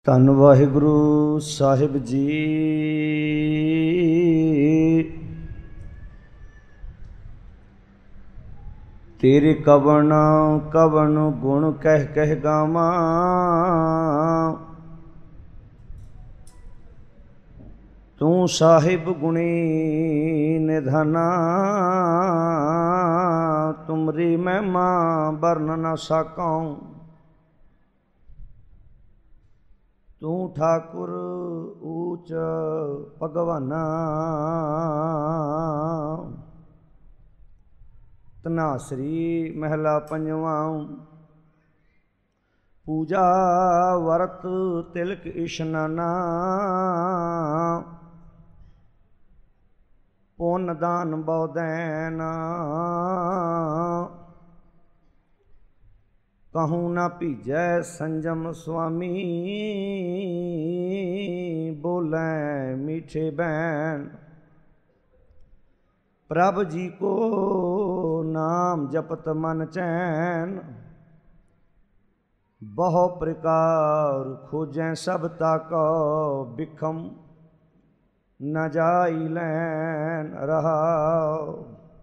ਧੰਨ ਵਾਹਿਗੁਰੂ ਸਾਹਿਬ ਜੀ। ਤੇਰੇ ਕਵਣ ਕਵਣ ਗੁਣ ਕਹਿ ਕਹਿ ਗਾਵਾਂ, ਤੂੰ ਸਾਹਿਬ ਗੁਣੀ ਨਿਧਾਨਾ। ਤੁਮਰੀ ਮਹਿਮਾ ਵਰਨ ਨ ਸਾਕਾਂ, ਤੂੰ ਠਾਕੁਰ ਊਚ ਭਗਵਾਨਾ। ਧਨਾਸਰੀ ਮਹਿਲਾ ਪੰਜਵਾਂ। ਪੂਜਾ ਵਰਤ ਤਿਲਕ ਇਸ਼ਨਾਨਾ, ਪੁੰਨ ਦਾਨ ਬਉਦੈਨ। ਕਹੂੰ ਨਾ ਭੀਜੈ ਸੰਜਮ ਸੁਆਮੀ, ਬੋਲੈ ਮੀਠੇ ਬੈਨ। ਪ੍ਰਭ ਜੀ ਕੋ ਨਾਮ ਜਪਤ ਮਨ ਚੈਨ, ਬਹੁ ਪ੍ਰਕਾਰ ਖੋਜੈ ਸਭ ਤਾਕੋ। ਬਿਖਮ ਨ ਜਾਈ ਲੈਨ ਰਹਾਉ,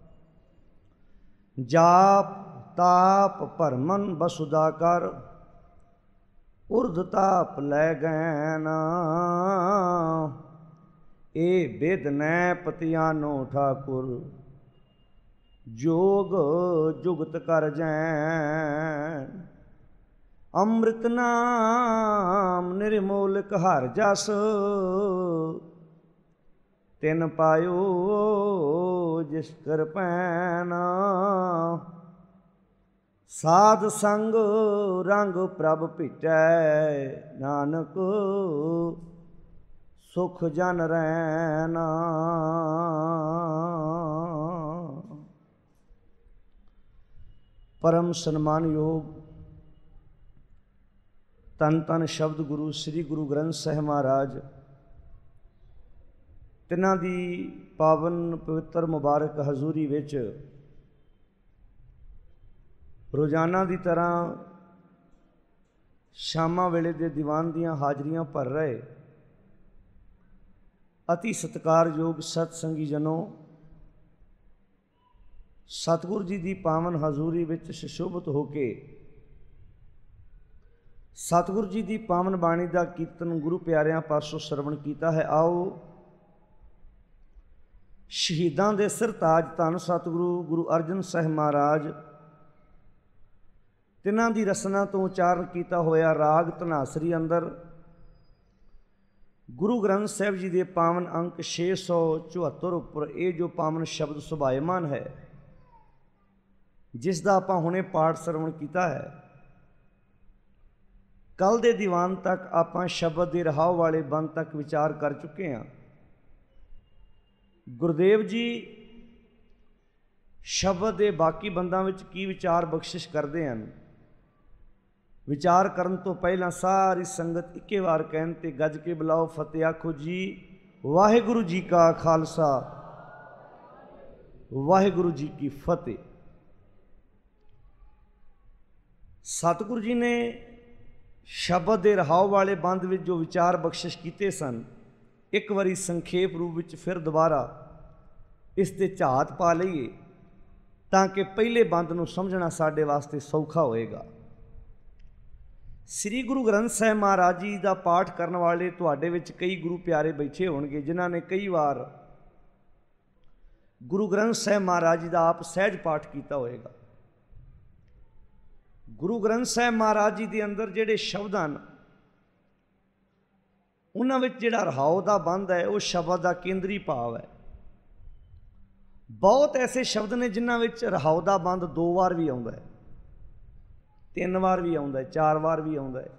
ਜਾਪ ਤਾਪ ਭਰਮਨ ਬਸੁਦਾ ਕਰ। ਉਰਧ ਤਾਪ ਲੈ ਗੈਨ, ਇਹ ਬਿਦ ਨੈ ਪਤਿਆਨੋ ਠਾਕੁਰ। ਜੋਗ ਜੁਗਤ ਕਰ ਜੈਨ, ਅੰਮ੍ਰਿਤ ਨਾਮ ਨਿਰਮੋਲਕ ਹਰਿ ਜਸ। ਤਿਨ ਪਾਇਓ ਜਿਸ ਕਿਰਪੈਨ, ਸਾਧ ਸੰਗ ਰੰਗ ਪ੍ਰਭ ਭਿਟੈ। ਨਾਨਕ ਸੁਖ ਜਨ ਰੈਨ। ਪਰਮ ਸਨਮਾਨਯੋਗ ਧੰਨ ਧੰਨ ਸ਼ਬਦ ਗੁਰੂ ਸ੍ਰੀ ਗੁਰੂ ਗ੍ਰੰਥ ਸਾਹਿਬ ਮਹਾਰਾਜ, ਤਿਨਾਂ ਦੀ ਪਾਵਨ ਪਵਿੱਤਰ ਮੁਬਾਰਕ ਹਜ਼ੂਰੀ ਵਿੱਚ ਰੋਜ਼ਾਨਾ ਦੀ ਤਰ੍ਹਾਂ ਸ਼ਾਮਾਂ ਵੇਲੇ ਦੇ ਦੀਵਾਨ ਦੀਆਂ ਹਾਜ਼ਰੀਆਂ ਭਰ ਰਹੇ ਅਤੀ ਸਤਿਕਾਰਯੋਗ ਸਤਸੰਗੀ ਜਨੋ, ਸਤਿਗੁਰ ਜੀ ਦੀ ਪਾਵਨ ਹਜ਼ੂਰੀ ਵਿੱਚ ਸੁਸ਼ੋਭਿਤ ਹੋ ਕੇ ਸਤਿਗੁਰ ਜੀ ਦੀ ਪਾਵਨ ਬਾਣੀ ਦਾ ਕੀਰਤਨ ਗੁਰੂ ਪਿਆਰਿਆਂ ਪਾਸੋਂ ਸਰਵਣ ਕੀਤਾ ਹੈ। ਆਓ ਸ਼ਹੀਦਾਂ ਦੇ ਸਿਰਤਾਜ ਧੰਨ ਸਤਿਗੁਰੂ ਗੁਰੂ ਅਰਜਨ ਸਾਹਿਬ ਮਹਾਰਾਜ, ਤਿਨਾਂ ਦੀ ਰਸਨਾ ਤੋਂ ਉਚਾਰਨ ਕੀਤਾ ਹੋਇਆ ਰਾਗ ਧਨਾਸਰੀ ਅੰਦਰ ਗੁਰੂ ਗ੍ਰੰਥ ਸਾਹਿਬ ਜੀ ਦੇ ਪਾਵਨ ਅੰਕ 674 ਉੱਪਰ ਇਹ ਜੋ ਪਾਵਨ ਸ਼ਬਦ ਸੁਭਾਇਮਾਨ ਹੈ, ਜਿਸ ਦਾ ਆਪਾਂ ਹੁਣੇ ਪਾਠ ਸਰਵਣ ਕੀਤਾ ਹੈ। ਕੱਲ੍ਹ ਦੇ ਦੀਵਾਨ ਤੱਕ ਆਪਾਂ ਸ਼ਬਦ ਦੇ ਰਹਾਉ ਵਾਲੇ ਬੰਦ ਤੱਕ ਵਿਚਾਰ ਕਰ ਚੁੱਕੇ ਹਾਂ। ਗੁਰਦੇਵ ਜੀ ਸ਼ਬਦ ਦੇ ਬਾਕੀ ਬੰਦਾਂ ਵਿੱਚ ਕੀ ਵਿਚਾਰ ਬਖਸ਼ਿਸ਼ ਕਰਦੇ ਹਨ। ਵਿਚਾਰ ਕਰਨ ਤੋਂ ਪਹਿਲਾਂ ਸਾਰੀ ਸੰਗਤ ਇੱਕੇ ਵਾਰ ਕਹਿਣ ਤੇ ਗੱਜ ਕੇ ਬੁਲਾਓ, ਫਤਿਹ ਆਖੋ ਜੀ। ਵਾਹਿਗੁਰੂ ਜੀ ਕਾ ਖਾਲਸਾ, ਵਾਹਿਗੁਰੂ ਜੀ ਕੀ ਫਤਿਹ। ਸਤਿਗੁਰੂ ਜੀ ਨੇ ਸ਼ਬਦ ਦੇ ਰਹਾਉ ਵਾਲੇ ਬੰਦ ਵਿੱਚ ਜੋ ਵਿਚਾਰ ਬਖਸ਼ਿਸ਼ ਕੀਤੇ ਸਨ, ਇੱਕ ਵਾਰੀ ਸੰਖੇਪ ਰੂਪ ਵਿੱਚ ਫਿਰ ਦੁਬਾਰਾ ਇਸ 'ਤੇ ਝਾਤ ਪਾ ਲਈਏ ਤਾਂ ਕਿ ਪਹਿਲੇ ਬੰਦ ਨੂੰ ਸਮਝਣਾ ਸਾਡੇ ਵਾਸਤੇ ਸੌਖਾ ਹੋਏਗਾ। ਸ੍ਰੀ ਗੁਰੂ ਗ੍ਰੰਥ ਸਾਹਿਬ ਮਹਾਰਾਜ ਜੀ ਦਾ ਪਾਠ ਕਰਨ ਵਾਲੇ ਤੁਹਾਡੇ ਵਿੱਚ ਕਈ ਗੁਰੂ ਪਿਆਰੇ ਬੈਠੇ ਹੋਣਗੇ, ਜਿਨ੍ਹਾਂ ਨੇ ਕਈ ਵਾਰ ਗੁਰੂ ਗ੍ਰੰਥ ਸਾਹਿਬ ਮਹਾਰਾਜ ਜੀ ਦਾ ਆਪ ਸਹਿਜ ਪਾਠ ਕੀਤਾ ਹੋਏਗਾ। ਗੁਰੂ ਗ੍ਰੰਥ ਸਾਹਿਬ ਮਹਾਰਾਜ ਜੀ ਦੇ ਅੰਦਰ ਜਿਹੜੇ ਸ਼ਬਦ ਹਨ, ਉਹਨਾਂ ਵਿੱਚ ਜਿਹੜਾ ਰਹਾਉ ਦਾ ਬੰਦ ਹੈ, ਉਹ ਸ਼ਬਦ ਦਾ ਕੇਂਦਰੀ ਭਾਵ ਹੈ। ਬਹੁਤ ਐਸੇ ਸ਼ਬਦ ਨੇ ਜਿਨ੍ਹਾਂ ਵਿੱਚ ਰਹਾਉ ਦਾ ਬੰਦ 2 ਵਾਰ ਵੀ ਆਉਂਦਾ ਹੈ, 3 ਵਾਰ ਵੀ ਆਉਂਦਾ ਹੈ, 4 ਵਾਰ ਵੀ ਆਉਂਦਾ ਹੈ।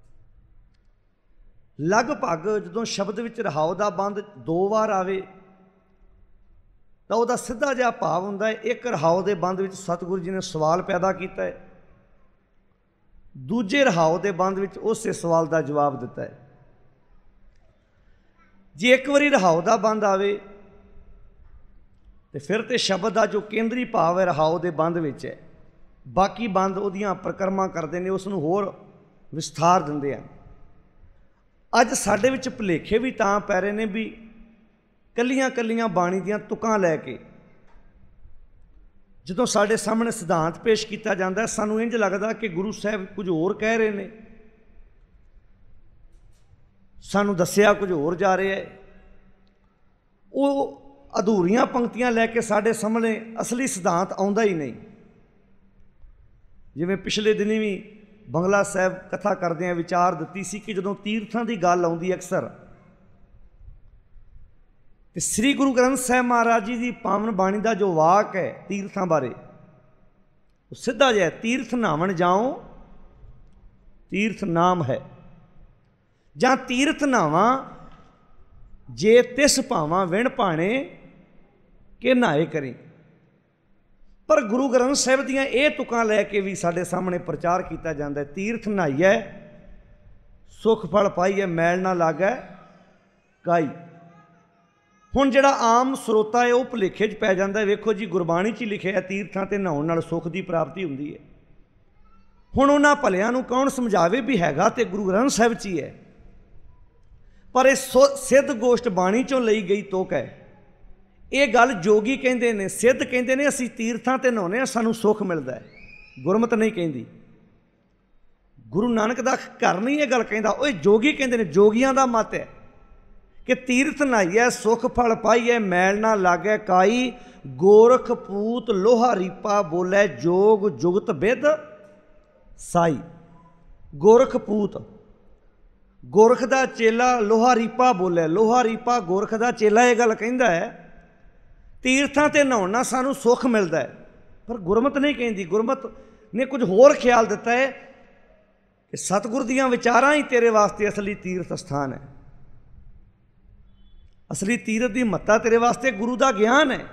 ਲਗਭਗ ਜਦੋਂ ਸ਼ਬਦ ਵਿੱਚ ਰਹਾਉ ਦਾ ਬੰਦ 2 ਵਾਰ ਆਵੇ ਤਾਂ ਉਹਦਾ ਸਿੱਧਾ ਜਿਹਾ ਭਾਵ ਹੁੰਦਾ ਹੈ, ਇੱਕ ਰਹਾਉ ਦੇ ਬੰਦ ਵਿੱਚ ਸਤਿਗੁਰੂ ਜੀ ਨੇ ਸਵਾਲ ਪੈਦਾ ਕੀਤਾ ਹੈ, ਦੂਜੇ ਰਹਾਉ ਦੇ ਬੰਦ ਵਿੱਚ ਉਸੇ ਸਵਾਲ ਦਾ ਜਵਾਬ ਦਿੱਤਾ ਹੈ। ਜੇ ਇੱਕ ਵਾਰੀ ਰਹਾਉ ਦਾ ਬੰਦ ਆਵੇ ਤੇ ਫਿਰ ਤੇ ਸ਼ਬਦ ਦਾ ਜੋ ਕੇਂਦਰੀ ਭਾਵ ਹੈ ਰਹਾਉ ਦੇ ਬੰਦ ਵਿੱਚ ਹੈ, ਬਾਕੀ ਬੰਦ ਉਹਦੀਆਂ ਪ੍ਰਕਰਮਾਂ ਕਰਦੇ ਨੇ, ਉਸ ਨੂੰ ਹੋਰ ਵਿਸਥਾਰ ਦਿੰਦੇ ਹਨ। ਅੱਜ ਸਾਡੇ ਵਿੱਚ ਭੁਲੇਖੇ ਵੀ ਤਾਂ ਪੈ ਰਹੇ ਨੇ ਵੀ ਕੱਲੀਆਂ ਕੱਲੀਆਂ ਬਾਣੀ ਦੀਆਂ ਤੁਕਾਂ ਲੈ ਕੇ ਜਦੋਂ ਸਾਡੇ ਸਾਹਮਣੇ ਸਿਧਾਂਤ ਪੇਸ਼ ਕੀਤਾ ਜਾਂਦਾ, ਸਾਨੂੰ ਇੰਝ ਲੱਗਦਾ ਕਿ ਗੁਰੂ ਸਾਹਿਬ ਕੁਝ ਹੋਰ ਕਹਿ ਰਹੇ ਨੇ, ਸਾਨੂੰ ਦੱਸਿਆ ਕੁਝ ਹੋਰ ਜਾ ਰਿਹਾ ਹੈ। ਉਹ ਅਧੂਰੀਆਂ ਪੰਕਤੀਆਂ ਲੈ ਕੇ ਸਾਡੇ ਸਾਹਮਣੇ ਅਸਲੀ ਸਿਧਾਂਤ ਆਉਂਦਾ ਹੀ ਨਹੀਂ। ਜਿਵੇਂ ਪਿਛਲੇ ਦਿਨੀ ਵੀ ਬੰਗਲਾ ਸਾਹਿਬ ਕਥਾ ਕਰਦਿਆਂ ਵਿਚਾਰ ਦਿੱਤੀ ਸੀ ਕਿ ਜਦੋਂ ਤੀਰਥਾਂ ਦੀ ਗੱਲ ਆਉਂਦੀ ਅਕਸਰ, ਤੇ ਸ੍ਰੀ ਗੁਰੂ ਗ੍ਰੰਥ ਸਾਹਿਬ ਮਹਾਰਾਜ ਜੀ ਦੀ ਪਾਵਨ ਬਾਣੀ ਦਾ ਜੋ ਵਾਕ ਹੈ ਤੀਰਥਾਂ ਬਾਰੇ, ਉਹ ਸਿੱਧਾ ਜਿਹਾ, ਤੀਰਥ ਨਹਾਵਣ ਜਾਓ ਤੀਰਥ ਨਾਮ ਹੈ, ਜਾਂ ਤੀਰਥ ਨਹਾਵਾਂ ਜੇ ਤਿਸ ਭਾਵਾਂ ਵਿਣ ਭਾਣੇ ਕਿ ਨਹਾਏ ਕਰੀ। ਪਰ ਗੁਰੂ ਗ੍ਰੰਥ ਸਾਹਿਬ ਦੀਆਂ ਇਹ ਤੁਕਾਂ ਲੈ ਕੇ ਵੀ ਸਾਡੇ ਸਾਹਮਣੇ ਪ੍ਰਚਾਰ ਕੀਤਾ ਜਾਂਦਾ, ਤੀਰਥ ਨਹਾਈਐ ਸੁਖ ਫਲ ਪਾਈਐ, ਮੈਲ ਨਾ ਲਾਗੈ ਕਾਈ। ਹੁਣ ਜਿਹੜਾ ਆਮ ਸਰੋਤਾ ਹੈ ਉਹ ਭੁਲੇਖੇ 'ਚ ਪੈ ਜਾਂਦਾ। ਵੇਖੋ ਜੀ, ਗੁਰਬਾਣੀ 'ਚ ਹੀ ਲਿਖਿਆ ਤੀਰਥਾਂ 'ਤੇ ਨਹਾਉਣ ਨਾਲ ਸੁੱਖ ਦੀ ਪ੍ਰਾਪਤੀ ਹੁੰਦੀ ਹੈ। ਹੁਣ ਉਹਨਾਂ ਭਲਿਆਂ ਨੂੰ ਕੌਣ ਸਮਝਾਵੇ ਵੀ ਹੈਗਾ ਤੇ ਗੁਰੂ ਗ੍ਰੰਥ ਸਾਹਿਬ 'ਚ ਹੀ ਹੈ, ਪਰ ਇਹ ਸਿੱਧ ਗੋਸ਼ਟ ਬਾਣੀ 'ਚੋਂ ਲਈ ਗਈ ਤੁਕ ਹੈ। ਇਹ ਗੱਲ ਜੋਗੀ ਕਹਿੰਦੇ ਨੇ, ਸਿੱਧ ਕਹਿੰਦੇ ਨੇ ਅਸੀਂ ਤੀਰਥਾਂ 'ਤੇ ਨਹਾਉਂਦੇ ਹਾਂ ਸਾਨੂੰ ਸੁੱਖ ਮਿਲਦਾ ਹੈ, ਗੁਰਮਤਿ ਨਹੀਂ ਕਹਿੰਦੀ। ਗੁਰੂ ਨਾਨਕ ਦਾ ਘਰ ਨਹੀਂ ਇਹ ਗੱਲ ਕਹਿੰਦਾ, ਉਹ ਜੋਗੀ ਕਹਿੰਦੇ ਨੇ, ਜੋਗੀਆਂ ਦਾ ਮਤ ਹੈ ਕਿ ਤੀਰਥ ਨਹਾਈਐ ਸੁਖ ਫਲ ਪਾਈਐ, ਮੈਲ ਨਾ ਲਾਗੈ ਕਾਈ। ਗੋਰਖ ਪੂਤ ਲੋਹਾ ਰੀਪਾ ਬੋਲੇ, ਜੋਗ ਜੁਗਤ ਬਿਦ ਸਾਈ। ਗੋਰਖ ਪੂਤ, ਗੋਰਖ ਦਾ ਚੇਲਾ ਲੋਹਾ ਰੀਪਾ ਬੋਲੇ, ਲੋਹਾ ਰੀਪਾ ਗੋਰਖ ਦਾ ਚੇਲਾ ਇਹ ਗੱਲ ਕਹਿੰਦਾ ਹੈ ਤੀਰਥਾਂ 'ਤੇ ਨਹਾਉਣ ਨਾਲ ਸਾਨੂੰ ਸੁੱਖ ਮਿਲਦਾ ਹੈ, ਪਰ ਗੁਰਮਤਿ ਨਹੀਂ ਕਹਿੰਦੀ। ਗੁਰਮਤਿ ਨੇ ਕੁਝ ਹੋਰ ਖਿਆਲ ਦਿੱਤਾ ਹੈ ਕਿ ਸਤਿਗੁਰ ਦੀਆਂ ਵਿਚਾਰਾਂ ਹੀ ਤੇਰੇ ਵਾਸਤੇ ਅਸਲੀ ਤੀਰਥ ਸਥਾਨ ਹੈ, ਅਸਲੀ ਤੀਰਥ ਦੀ ਮਹੱਤਤਾ ਤੇਰੇ ਵਾਸਤੇ ਗੁਰੂ ਦਾ ਗਿਆਨ ਹੈ।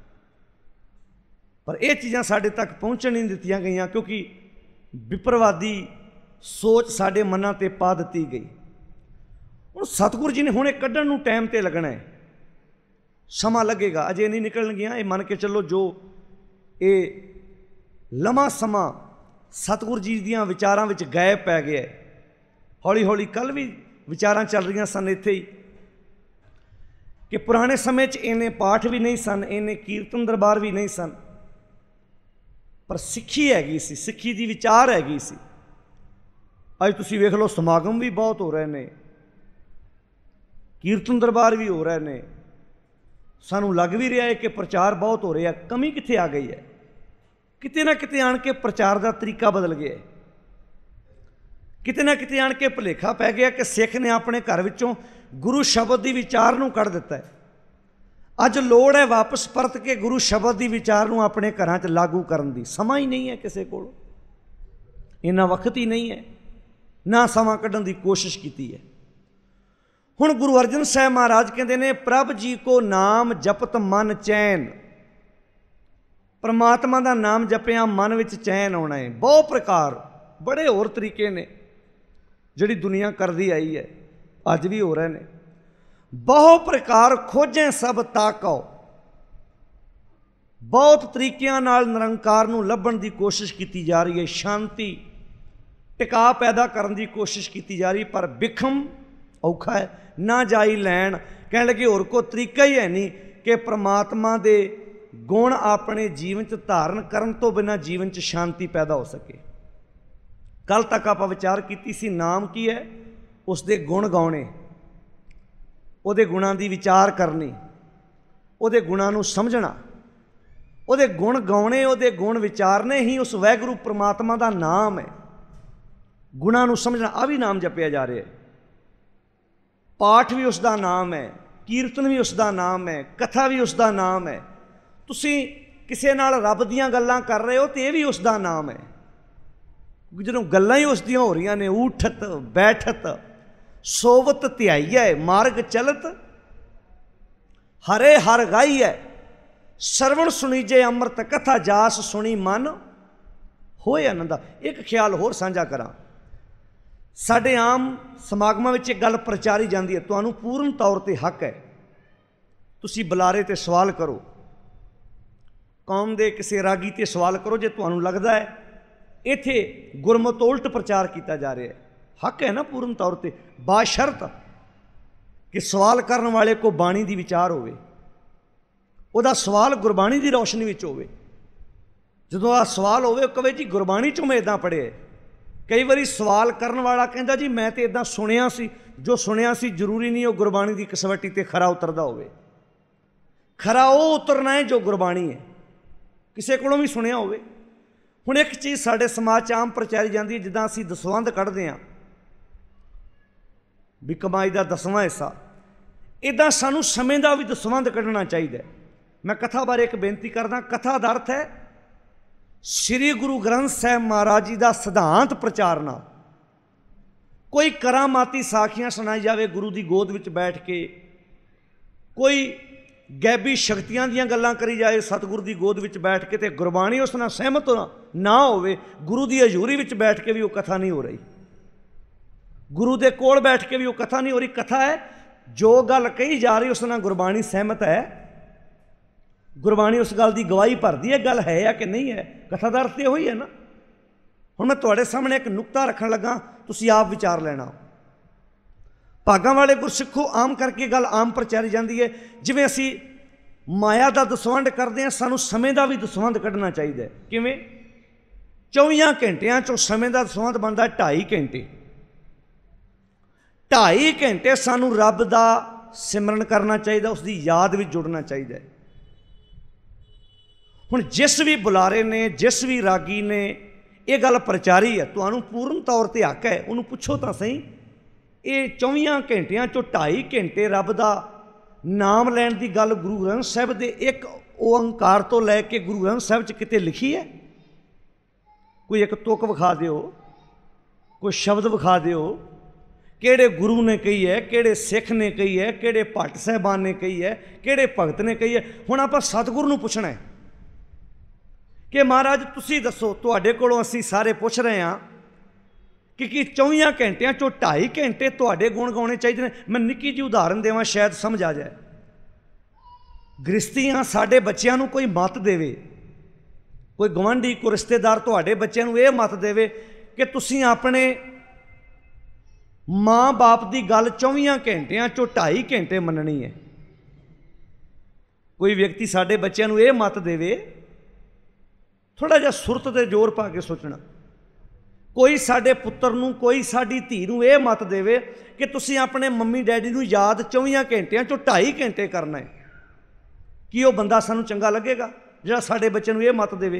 ਪਰ ਇਹ ਚੀਜ਼ਾਂ ਸਾਡੇ ਤੱਕ ਪਹੁੰਚਣ ਨਹੀਂ ਦਿੱਤੀਆਂ ਗਈਆਂ, ਕਿਉਂਕਿ ਵਿਪਰਵਾਦੀ ਸੋਚ ਸਾਡੇ ਮਨਾਂ 'ਤੇ ਪਾ ਦਿੱਤੀ ਗਈ। ਹੁਣ ਸਤਿਗੁਰੂ ਜੀ ਨੇ ਹੁਣ ਇਹ ਕੱਢਣ ਨੂੰ ਟਾਈਮ 'ਤੇ ਲੱਗਣਾ ਹੈ, ਸਮਾਂ ਲੱਗੇਗਾ, ਅਜੇ ਨਹੀਂ ਨਿਕਲਣਗੀਆਂ। ਇਹ ਮੰਨ ਕੇ ਚੱਲੋ ਜੋ ਇਹ ਲੰਮਾ ਸਮਾਂ ਸਤਿਗੁਰੂ ਜੀ ਦੀਆਂ ਵਿਚਾਰਾਂ ਵਿੱਚ ਗਾਇਬ ਪੈ ਗਿਆ ਹੈ। ਹੌਲੀ ਹੌਲੀ ਕੱਲ੍ਹ ਵੀ ਵਿਚਾਰਾਂ ਚੱਲ ਰਹੀਆਂ ਸਨ ਇੱਥੇ ਹੀ ਕਿ ਪੁਰਾਣੇ ਸਮੇਂ 'ਚ ਇੰਨੇ ਪਾਠ ਵੀ ਨਹੀਂ ਸਨ, ਇੰਨੇ ਕੀਰਤਨ ਦਰਬਾਰ ਵੀ ਨਹੀਂ ਸਨ, ਪਰ ਸਿੱਖੀ ਹੈਗੀ ਸੀ, ਸਿੱਖੀ ਦੀ ਵਿਚਾਰ ਹੈਗੀ ਸੀ। ਅੱਜ ਤੁਸੀਂ ਵੇਖ ਲਓ ਸਮਾਗਮ ਵੀ ਬਹੁਤ ਹੋ ਰਹੇ ਨੇ, ਕੀਰਤਨ ਦਰਬਾਰ ਵੀ ਹੋ ਰਹੇ ਨੇ, ਸਾਨੂੰ ਲੱਗ ਵੀ ਰਿਹਾ ਹੈ ਕਿ ਪ੍ਰਚਾਰ ਬਹੁਤ ਹੋ ਰਿਹਾ। ਕਮੀ ਕਿੱਥੇ ਆ ਗਈ ਹੈ? ਕਿਤੇ ਨਾ ਕਿਤੇ ਆਣ ਕੇ ਪ੍ਰਚਾਰ ਦਾ ਤਰੀਕਾ ਬਦਲ ਗਿਆ ਹੈ, ਕਿਤੇ ਨਾ ਕਿਤੇ ਆਣ ਕੇ ਭੁਲੇਖਾ ਪੈ ਗਿਆ ਕਿ ਸਿੱਖ ਨੇ ਆਪਣੇ ਘਰ ਵਿੱਚੋਂ ਗੁਰੂ ਸ਼ਬਦ ਦੀ ਵਿਚਾਰ ਨੂੰ ਕੱਢ ਦਿੱਤਾ ਹੈ। ਅੱਜ ਲੋੜ ਹੈ ਵਾਪਸ ਪਰਤ ਕੇ ਗੁਰੂ ਸ਼ਬਦ ਦੀ ਵਿਚਾਰ ਨੂੰ ਆਪਣੇ ਘਰਾਂ 'ਚ ਲਾਗੂ ਕਰਨ ਦੀ। ਸਮਾਂ ਹੀ ਨਹੀਂ ਹੈ ਕਿਸੇ ਕੋਲ, ਇੰਨਾ ਵਕਤ ਹੀ ਨਹੀਂ ਹੈ, ਨਾ ਸਮਾਂ ਕੱਢਣ ਦੀ ਕੋਸ਼ਿਸ਼ ਕੀਤੀ ਹੈ। ਹੁਣ ਗੁਰੂ ਅਰਜਨ ਸਾਹਿਬ ਮਹਾਰਾਜ ਕਹਿੰਦੇ ਨੇ, ਪ੍ਰਭ ਜੀ ਕੋ ਨਾਮ ਜਪਤ ਮਨ ਚੈਨ। ਪਰਮਾਤਮਾ ਦਾ ਨਾਮ ਜਪਿਆ ਮਨ ਵਿੱਚ ਚੈਨ ਆਉਣਾ ਹੈ। ਬਹੁਤ ਪ੍ਰਕਾਰ, ਬੜੇ ਹੋਰ ਤਰੀਕੇ ਨੇ ਜਿਹੜੀ ਦੁਨੀਆ ਕਰਦੀ ਆਈ ਹੈ, ਅੱਜ ਵੀ ਹੋ ਰਹੇ ਨੇ। ਬਹੁ ਪ੍ਰਕਾਰ ਖੋਜੇ ਸਭ ਤਾਕੋ। ਬਹੁਤ ਤਰੀਕਿਆਂ ਨਾਲ ਨਿਰੰਕਾਰ ਨੂੰ ਲੱਭਣ ਦੀ ਕੋਸ਼ਿਸ਼ ਕੀਤੀ ਜਾ ਰਹੀ ਹੈ, ਸ਼ਾਂਤੀ ਟਿਕਾ ਪੈਦਾ ਕਰਨ ਦੀ ਕੋਸ਼ਿਸ਼ ਕੀਤੀ ਜਾ ਰਹੀ, ਪਰ ਬਿਖਮ ਔਖਾ ਹੈ, ਨਾ ਜਾਈ ਲੈਣ। ਕਹਿਣ ਲੱਗੇ ਹੋਰ ਕੋਈ ਤਰੀਕਾ ਹੀ ਹੈ ਨਹੀਂ ਕਿ ਪ੍ਰਮਾਤਮਾ ਦੇ ਗੁਣ ਆਪਣੇ ਜੀਵਨ 'ਚ ਧਾਰਨ ਕਰਨ ਤੋਂ ਬਿਨਾਂ ਜੀਵਨ 'ਚ ਸ਼ਾਂਤੀ ਪੈਦਾ ਹੋ ਸਕੇ। ਕੱਲ੍ਹ ਤੱਕ ਆਪਾਂ ਵਿਚਾਰ ਕੀਤੀ ਸੀ ਨਾਮ ਕੀ ਹੈ, ਉਸ ਦੇ ਗੁਣ ਗਾਉਣੇ, ਉਹਦੇ ਗੁਣਾਂ ਦੀ ਵਿਚਾਰ ਕਰਨੀ, ਉਹਦੇ ਗੁਣਾਂ ਨੂੰ ਸਮਝਣਾ, ਉਹਦੇ ਗੁਣ ਗਾਉਣੇ, ਉਹਦੇ ਗੁਣ ਵਿਚਾਰਨੇ ਹੀ ਉਸ ਵਾਹਿਗੁਰੂ ਪ੍ਰਮਾਤਮਾ ਦਾ ਨਾਮ ਹੈ। ਗੁਣਾਂ ਨੂੰ ਸਮਝਣਾ, ਆ ਵੀ ਨਾਮ ਜਪਿਆ ਜਾ ਰਿਹਾ ਹੈ। ਪਾਠ ਵੀ ਉਸ ਦਾ ਨਾਮ ਹੈ, ਕੀਰਤਨ ਵੀ ਉਸ ਦਾ ਨਾਮ ਹੈ, ਕਥਾ ਵੀ ਉਸ ਦਾ ਨਾਮ ਹੈ। ਤੁਸੀਂ ਕਿਸੇ ਨਾਲ ਰੱਬ ਦੀਆਂ ਗੱਲਾਂ ਕਰ ਰਹੇ ਹੋ ਤੇ ਇਹ ਵੀ ਉਸ ਦਾ ਨਾਮ ਹੈ। ਜਦੋਂ ਗੱਲਾਂ ਹੀ ਉਸ ਦੀਆਂ ਹੋ ਰਹੀਆਂ ਨੇ, ਊਠਤ ਬੈਠਤ ਸੋਵਤ ਧਿਆਈਐ ਮਾਰਗ ਚਲਤ, ਹਰੇ ਹਰ ਗਾਈਐ ਸਰਵਣ ਸੁਣੀਜੇ ਅੰਮ੍ਰਿਤ ਕਥਾ ਜਾਸ ਸੁਣੀ ਮਨ ਹੋਏ ਆਨੰਦਾ। ਇੱਕ ਖਿਆਲ ਹੋਰ ਸਾਂਝਾ ਕਰਾਂ, ਸਾਡੇ ਆਮ ਸਮਾਗਮਾਂ ਵਿੱਚ ਇੱਕ ਗੱਲ ਪ੍ਰਚਾਰੀ ਜਾਂਦੀ ਹੈ, ਤੁਹਾਨੂੰ ਪੂਰਨ ਤੌਰ 'ਤੇ ਹੱਕ ਹੈ, ਤੁਸੀਂ ਬੁਲਾਰੇ 'ਤੇ ਸਵਾਲ ਕਰੋ, ਕੌਮ ਦੇ ਕਿਸੇ ਰਾਗੀ 'ਤੇ ਸਵਾਲ ਕਰੋ ਜੇ ਤੁਹਾਨੂੰ ਲੱਗਦਾ ਹੈ ਇੱਥੇ ਗੁਰਮਤਿ ਉਲਟ ਪ੍ਰਚਾਰ ਕੀਤਾ ਜਾ ਰਿਹਾ ਹੈ। हक है ना पूर्ण तौर पर, बाशर्त कि सवाल करने वाले को बाणी दी विचार होवे, ਉਹਦਾ सवाल गुरबाणी की रोशनी विच होवे। ਜਦੋਂ ਆ सवाल होवे कहे जी गुरबाणी चों मैं इदां पढ़िया। कई बारी सवाल करने वाला कहता जी मैं तो इदां सुनिया सी, जो सुनिया सी जरूरी नहीं वो गुरबाणी की कसवटी ते खरा उतरदा होवे। खरा वो उतरना है जो गुरबाणी है, किसी कोलों भी सुनिया होवे। हुण एक चीज़ साडे समाज च आम प्रचारी जाती है, जिद्दां असीं दसवंध कढ़दे हां भी कमाई का 10वां हिस्सा, इदां सानूं समय का भी दसवंध कढ़ना चाहिए। मैं कथा बारे एक बेनती करदा। कथा का अर्थ है श्री गुरु ग्रंथ साहिब महाराज जी का सिद्धांत प्रचारना। कोई करामाती साखियां सुनाई जाए गुरु की गोद में बैठ के, कोई गैबी शक्तियां दीयां गल्लां करी जाए सतगुरु की गोद में बैठ के, तो गुरबाणी उस नाल सहमत ना होवे, गुरु की हजूरी में बैठ के भी वो कथा नहीं हो रही, गुरु के कोल बैठ के भी वो कथा नहीं हो रही। कथा है जो गल कही जा रही उस नाल गुरबाणी सहमत है, गुरबाणी उस गल की गवाही भरती है, गल है या कि नहीं है। कथा का अर्थ यही है ना। हुण मैं तुहाडे सामने एक नुकता रखण लगा, तुसीं आप विचार लेना। भागां वाले गुरसिखो आम करके गल आम प्रचारी जाती है, जिवें असीं माया का दसवंध करते हैं, सानूं समय का भी दसवंध कढ़ना चाहिए। किवें? 24 घंटियां चों समय का दसवंध बनता 2.5 घंटे। 2.5 घंटे सानूं रब का सिमरन करना चाहिए, उसकी याद में जुड़ना चाहिए। हुण जिस भी बुलारे ने, जिस भी रागी ने ये गल प्रचारी है, तुहानूं पूर्ण तौर पर हक है, उन्होंने पुछो तो सही। ये 24 घंटियां चों 2.5 घंटे रब का नाम लैण की गल गुरु ग्रंथ साहिब के एक ओंकार तो लैके गुरु ग्रंथ साहिब च किते लिखी है? कोई एक तुक विखा दिओ, कोई शब्द विखा दिओ, किहड़े गुरु ने कही है, किहड़े सिख ने कही है, किहड़े भट्ट साहिबान ने कही है, किहड़े भगत ने कही है। हुण आपां सतगुरु नूं पुछना है कि महाराज तुसीं दसो, तुहाडे कोलों असीं सारे पुछ रहे हैं कि 24 घंटियां चों 2.5 घंटे तुहाडे गुण गाने चाहिए ने। मैं निक्की जी उदाहरण देवां, शायद समझ आ जाए। गृहस्थी हाँ, साडे बच्चों नूं कोई मत देवे, कोई गवांढी, कोई रिश्तेदार तुहाडे बच्चों नूं इह मत देवे कि तुसीं अपने माँ बाप की गल 24 घंटियां चों 2.5 घंटे मननी है। कोई व्यक्ति साडे बच्चों नूं इह मत देवे, थोड़ा जिहा सुरत ते जोर पा के सोचना। कोई साडे पुत्तर नूं, कोई साडी धी नूं इह मत देवे कि तुसीं अपने मम्मी डैडी नूं याद 24 घंटियां चों 2.5 घंटे करना है। कि वह बंदा सानूं चंगा लगेगा जिहड़ा साडे बच्चों नूं इह मत देवे?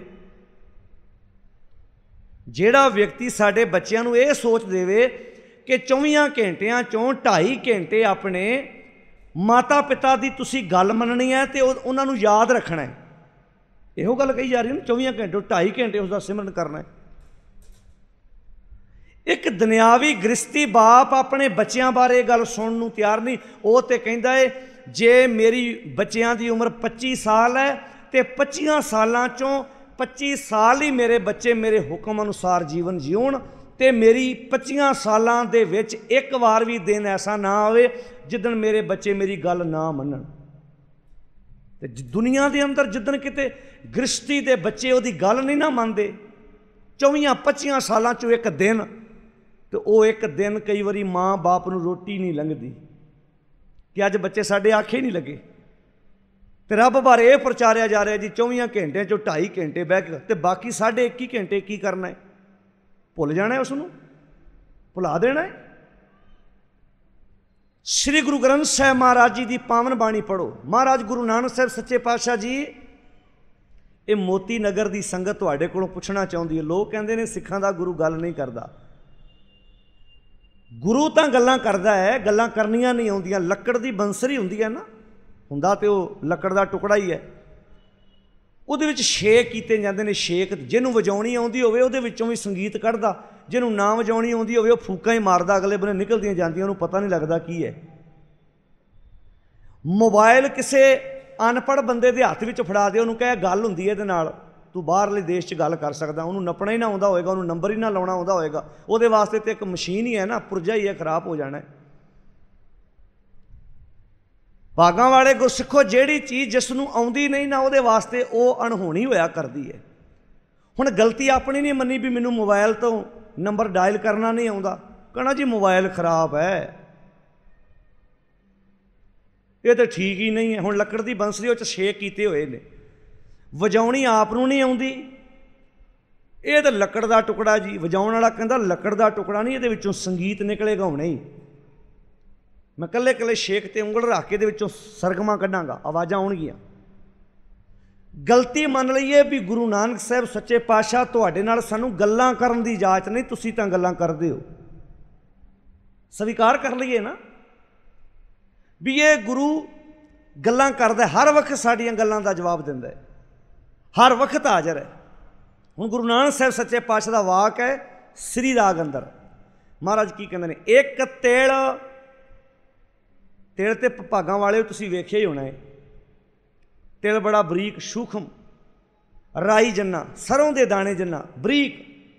जिहड़ा व्यक्ति साडे बच्चों नूं इह सोच देवे कि 24 घंटियां चों 2.5 घंटे अपने माता पिता की तुसीं गल मननी है तो उन्हां नूं याद रखना है, इहो गल कही जा रही है ना। 24 घंटे 2.5 घंटे उसका सिमरन करना है। एक दुनियावी गृहस्थी बाप अपने बच्चों बारे गल सुनने नूं तैयार नहीं। वो तो कहता है जे मेरी बच्चों की उम्र 25 साल है तो 25 सालों चों 25 साल ही मेरे बच्चे मेरे हुक्म अनुसार जीवन जीवन, तो मेरी 25 सालों के विच एक बार भी दिन ऐसा ना आवे जिदन मेरे बच्चे मेरी गल ना मनन। ते दुनिया के अंदर जिदन किते गृहस्थी के बच्चे उसकी गल नहीं ना मनते, 24-25 सालों चों एक दिन, तो वो एक दिन कई बारी माँ बाप नूं रोटी नहीं लंघदी कि अज बच्चे साडे आखे नहीं लगे। तो रब बारे यह प्रचारिया जा रहा जी 24 घंटे चों 2.5 घंटे बह के, तो बाकी 21.5 घंटे की करना है? भुल जाना है, उसनूं भुला देना है। श्री गुरु ग्रंथ साहिब महाराज जी की पावन बाणी पढ़ो। महाराज गुरु नानक साहब सच्चे पातशाह जी ये मोती नगर की संगत तुहाडे कोलों पुछना चाहती है। लोग कहते हैं सिखां दा गुरु गल नहीं करता। गुरु तो गल्लां करदा है, गल्लां करनियां नहीं आउंदियां। लकड़ की बंसरी हुंदी है ना, हुंदा तो लकड़ का टुकड़ा ही है, ਉਹਦੇ ਵਿੱਚ ਛੇਕ ਕੀਤੇ ਜਾਂਦੇ ਨੇ। ਛੇਕ ਜਿਹਨੂੰ ਵਜਾਉਣੀ ਆਉਂਦੀ ਹੋਵੇ ਉਹਦੇ ਵਿੱਚੋਂ ਵੀ ਸੰਗੀਤ ਕੱਢਦਾ, ਜਿਹਨੂੰ ਨਾ ਵਜਾਉਣੀ ਆਉਂਦੀ ਹੋਵੇ ਉਹ ਫੂਕਾਂ ਹੀ ਮਾਰਦਾ, ਅਗਲੇ ਬੰਨੇ ਨਿਕਲਦੀਆਂ ਜਾਂਦੀਆਂ, ਉਹਨੂੰ ਪਤਾ ਨਹੀਂ ਲੱਗਦਾ ਕੀ ਹੈ। ਮੋਬਾਈਲ ਕਿਸੇ ਅਨਪੜ੍ਹ ਬੰਦੇ ਦੇ ਹੱਥ ਵਿੱਚ ਫੜਾ ਦੇ, ਉਹਨੂੰ ਕਹੇ ਗੱਲ ਹੁੰਦੀ ਹੈ ਇਹਦੇ ਨਾਲ, ਤੂੰ ਬਾਹਰਲੇ ਦੇਸ਼ 'ਚ ਗੱਲ ਕਰ ਸਕਦਾ। ਉਹਨੂੰ ਨੱਪਣਾ ਹੀ ਨਾ ਆਉਂਦਾ ਹੋਏਗਾ, ਉਹਨੂੰ ਨੰਬਰ ਹੀ ਨਾ ਲਾਉਣਾ ਆਉਂਦਾ ਹੋਏਗਾ, ਉਹਦੇ ਵਾਸਤੇ ਤਾਂ ਇੱਕ ਮਸ਼ੀਨ ਹੀ ਹੈ ਨਾ, ਪੁਰਜਾ ਹੀ ਹੈ, ਖਰਾਬ ਹੋ ਜਾਣਾ। भागां वाले गुरसिखो जिहड़ी चीज़ जिसनूं आउंदी नहीं ना उहदे वास्ते वो अणहोणी होया करदी है। हुण गलती अपनी नहीं मनी भी मैनूं मोबाइल तो नंबर डायल करना नहीं आउंदा, कहना जी मोबाइल खराब है, ये तो ठीक ही नहीं है। हुण लकड़ की बंसरी उह छे कीते हुए ने, वजाउणी आप नूं नहीं आउंदी, ये तो लकड़ का टुकड़ा जी। वजाउण वाला कहंदा लकड़ का टुकड़ा नहीं, ये विचों संगीत निकलेगा हुणे ही। मैं कल्ले कल्ले शेक ते उंगल रख के इहदे विचों सरगमां कढांगा, आवाज़ां आउणगीਆਂ। गलती मन लईए भी गुरु नानक साहब सच्चे पातशाह तुहाडे नाल सानूं गल्लां करन दी इजाज़त नहीं, तुसीं तां गल्लां करदे हो। स्वीकार कर लईए ना भी ये गुरु गल्लां करदा, हर वक्त साडीआं गल्लां दा जवाब दिंदा है, हर वक्त हाज़र है। हुण गुरु नानक साहब सच्चे पातशाह दा वाक है श्री राग अंदर, महाराज की कहंदे ने, एक तेल, तेल ते भागां वाले तुसीं वेखिआ ही होना है। तिल बड़ा बरीक सूखम, राई जन्ना, सरों दे दाने जन्ना बरीक।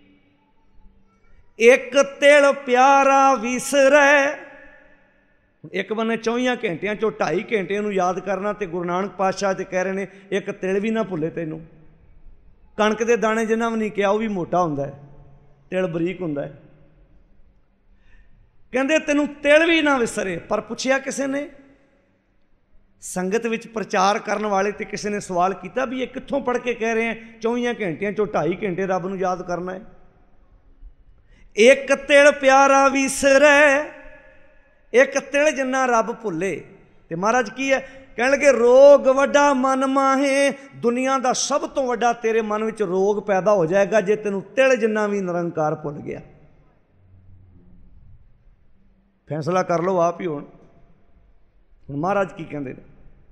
एक तिल प्यारा विसरै, एक बन्ने 24 घंटियां चो 2.5 घंटे नूं याद करना, तो गुरु नानक पातशाह ते कह रहे ने एक तिल भी ना भुले तैनूं। कणक दे दाने जिन्ना भी नहीं किया, वह भी मोटा हुंदा है, तिल बरीक हुंदा है। कहंदे तैनूं तिल भी ना विसरे। पर पुछिया किसी ने, संगत विच प्रचार करने वाले ते किसी ने सवाल किया भी ये कित्थों पढ़ के कह रहे हैं 24 घंटियां चो 2.5 घंटे रब नूं याद करना है। एक तिल प्यारा विसरै, एक तिल जिन्ना रब भुले। ते महाराज की है कह लगे, रोग वड्डा मन माहे, दुनिया का सब तो वड्डा तेरे मन विच रोग पैदा हो जाएगा जे तैनूं तिल जिन्ना भी निरंकार भुल गया। फैसला कर लो आप ही। हुण महाराज की कहते हैं,